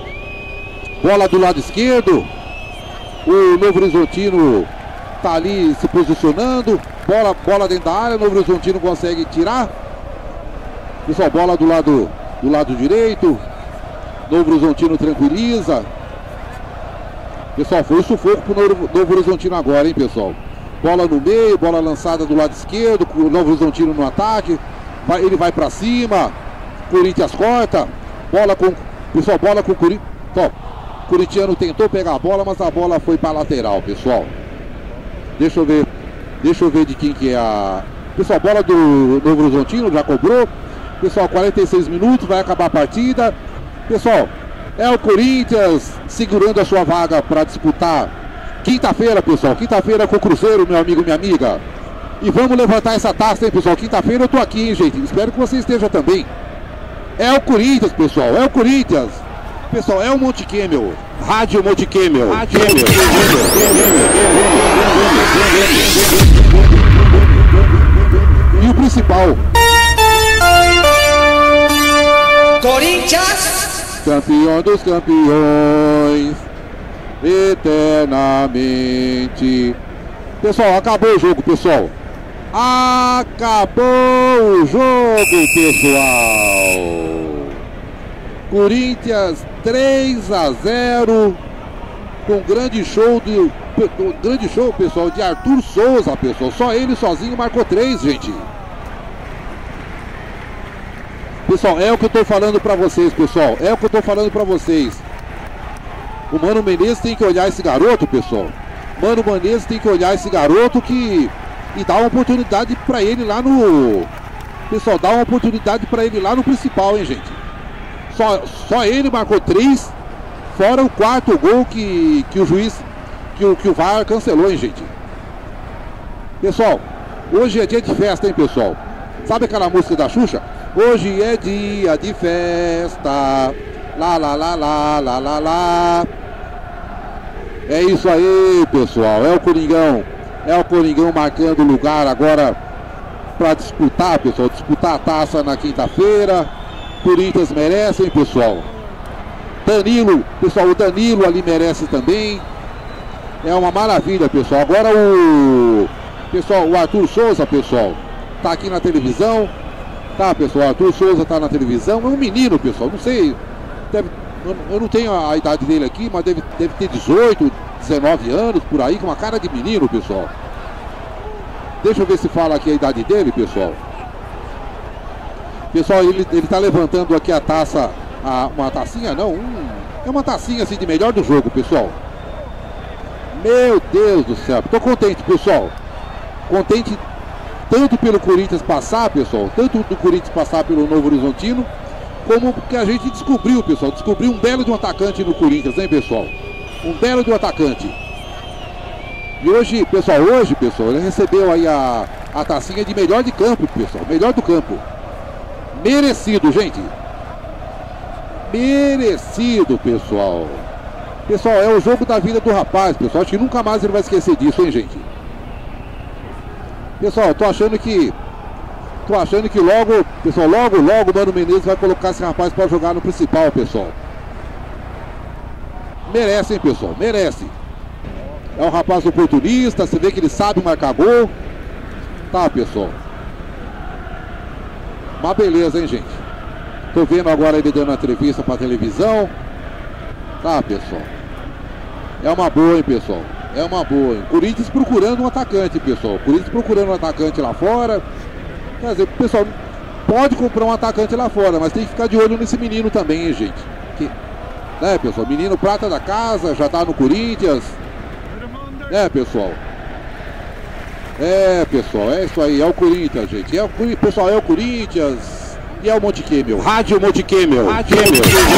bola do lado esquerdo. O Novo Horizontino tá ali se posicionando. Bola, bola dentro da área. O Novo Horizontino consegue tirar. Pessoal, bola do lado, do lado direito. Novo Horizontino tranquiliza. Pessoal, foi o sufoco pro Novo, Novo Horizontino agora, hein, pessoal. Bola no meio, bola lançada do lado esquerdo. O Novo Horizontino no ataque. Vai, ele vai pra cima. Corinthians corta. Bola com... Pessoal, bola com o Corinthians. O corintiano tentou pegar a bola, mas a bola foi pra lateral, pessoal. Deixa eu ver. Deixa eu ver de quem que é a... Pessoal, bola do Novo Horizontino, já cobrou. Pessoal, quarenta e seis minutos, vai acabar a partida. Pessoal, é o Corinthians segurando a sua vaga para disputar quinta-feira, pessoal. Quinta-feira com o Cruzeiro, meu amigo, minha amiga. E vamos levantar essa taça, hein, pessoal. Quinta-feira eu tô aqui, hein, gente. Espero que você esteja também. É o Corinthians, pessoal. É o Corinthians. Pessoal, é o Monte Kemmel. Rádio Monte Kemmel. Rádio Kemmel. Monte E o principal. Corinthians, Campeão dos campeões, eternamente. Pessoal, acabou o jogo, pessoal. Acabou o jogo, pessoal. Corinthians três a zero. Com grande show de um grande show, pessoal, de Arthur Souza, pessoal. Só ele sozinho marcou três, gente. Pessoal, é o que eu tô falando pra vocês, pessoal. É o que eu tô falando pra vocês. O Mano Menezes tem que olhar esse garoto, pessoal. Mano Menezes tem que olhar esse garoto que... E dar uma oportunidade pra ele lá no... Pessoal, dá uma oportunidade pra ele lá no principal, hein, gente. Só, só ele marcou três. Fora o quarto gol que, que o juiz... Que o, que o V A R cancelou, hein, gente. Pessoal, hoje é dia de festa, hein, pessoal. Sabe aquela música da Xuxa? Hoje é dia de festa. Lá, lá, lá, lá, lá, lá, lá. É isso aí, pessoal. É o Coringão. É o Coringão marcando lugar agora para disputar, pessoal. Disputar a taça na quinta-feira. Corinthians merece, hein, pessoal. Danilo, pessoal, o Danilo ali merece também. É uma maravilha, pessoal. Agora o... Pessoal, o Arthur Souza, pessoal, tá aqui na televisão. Tá, pessoal, Arthur Souza tá na televisão. É um menino, pessoal, não sei. Deve, eu não tenho a idade dele aqui, mas deve, deve ter dezoito, dezenove anos, por aí, com uma cara de menino, pessoal. Deixa eu ver se fala aqui a idade dele, pessoal. Pessoal, ele, ele tá levantando aqui a taça, a, uma tacinha, não, um, é uma tacinha assim de melhor do jogo, pessoal. Meu Deus do céu, tô contente, pessoal. Contente tanto pelo Corinthians passar, pessoal, tanto do Corinthians passar pelo Novo Horizontino, como que a gente descobriu, pessoal, descobriu um belo de um atacante no Corinthians, hein, pessoal? Um belo de um atacante. E hoje, pessoal, hoje, pessoal, ele recebeu aí a, a tacinha de melhor de campo, pessoal, melhor do campo. Merecido, gente. Merecido, pessoal. Pessoal, é o jogo da vida do rapaz, pessoal. Acho que nunca mais ele vai esquecer disso, hein, gente? Pessoal, tô achando que... Tô achando que logo... Pessoal, logo, logo o Mano Menezes vai colocar esse rapaz pra jogar no principal, pessoal. Merece, hein, pessoal? Merece. É um rapaz oportunista, você vê que ele sabe marcar gol. Tá, pessoal. Uma beleza, hein, gente? Tô vendo agora ele dando entrevista pra televisão. Tá, pessoal. É uma boa, hein, pessoal. É uma boa, hein? Corinthians procurando um atacante, pessoal. Corinthians procurando um atacante lá fora. Quer dizer, pessoal, pode comprar um atacante lá fora, mas tem que ficar de olho nesse menino também, hein, gente? Que, né, pessoal? Menino prata da casa, já tá no Corinthians. É, pessoal. É, pessoal, é isso aí, é o Corinthians, gente. É o, pessoal, é o Corinthians e é o Monte Kemmel. Rádio Monte Kemmel. Rádio Kemmel.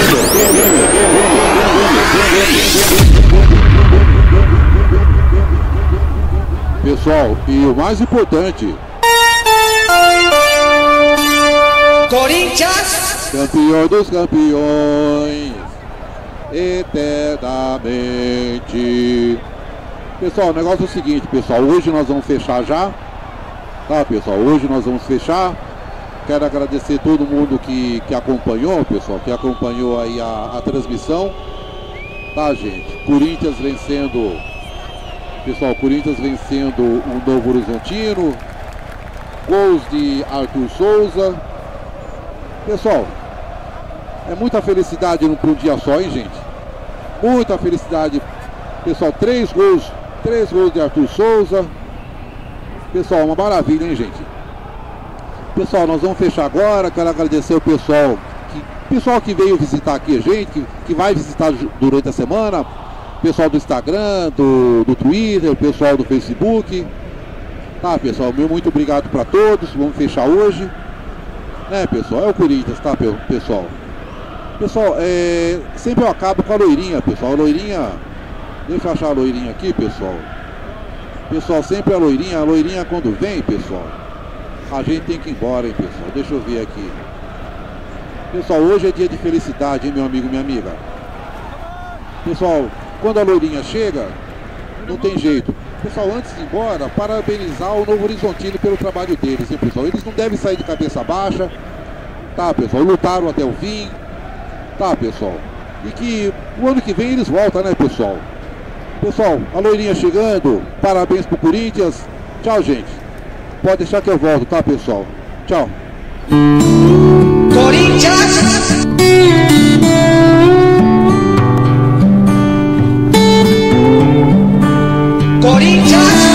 Pessoal, e o mais importante... Corinthians! Campeão dos campeões, eternamente. Pessoal, o negócio é o seguinte, pessoal, hoje nós vamos fechar já, tá, pessoal, hoje nós vamos fechar. Quero agradecer todo mundo que, que acompanhou, pessoal, que acompanhou aí a, a transmissão, tá, gente? Corinthians vencendo, pessoal, Corinthians vencendo o Novo Horizontino, gols de Arthur Souza. Pessoal, é muita felicidade para um dia só, hein, gente? Muita felicidade. Pessoal, três gols, três gols de Arthur Souza. Pessoal, uma maravilha, hein, gente? Pessoal, nós vamos fechar agora. Quero agradecer o pessoal que, pessoal que veio visitar aqui a gente, que, que vai visitar durante a semana. Pessoal do Instagram, do, do Twitter, o pessoal do Facebook. Tá, pessoal, meu muito obrigado para todos. Vamos fechar hoje. Né, pessoal? É o Corinthians, tá, pessoal? Pessoal, é... sempre eu acabo com a loirinha, pessoal. A loirinha... Deixa eu achar a loirinha aqui, pessoal. Pessoal, sempre a loirinha. A loirinha quando vem, pessoal, a gente tem que ir embora, hein, pessoal. Deixa eu ver aqui. Pessoal, hoje é dia de felicidade, hein, meu amigo, minha amiga. Pessoal, quando a loirinha chega, não tem jeito. Pessoal, antes de ir embora, parabenizar o Novo Horizontino pelo trabalho deles, hein, pessoal? Eles não devem sair de cabeça baixa, tá, pessoal? Lutaram até o fim, tá, pessoal? E que o ano que vem eles voltam, né, pessoal? Pessoal, a loirinha chegando, parabéns pro Corinthians. Tchau, gente. Pode deixar que eu volto, tá, pessoal? Tchau. Corinthians! Corinthians!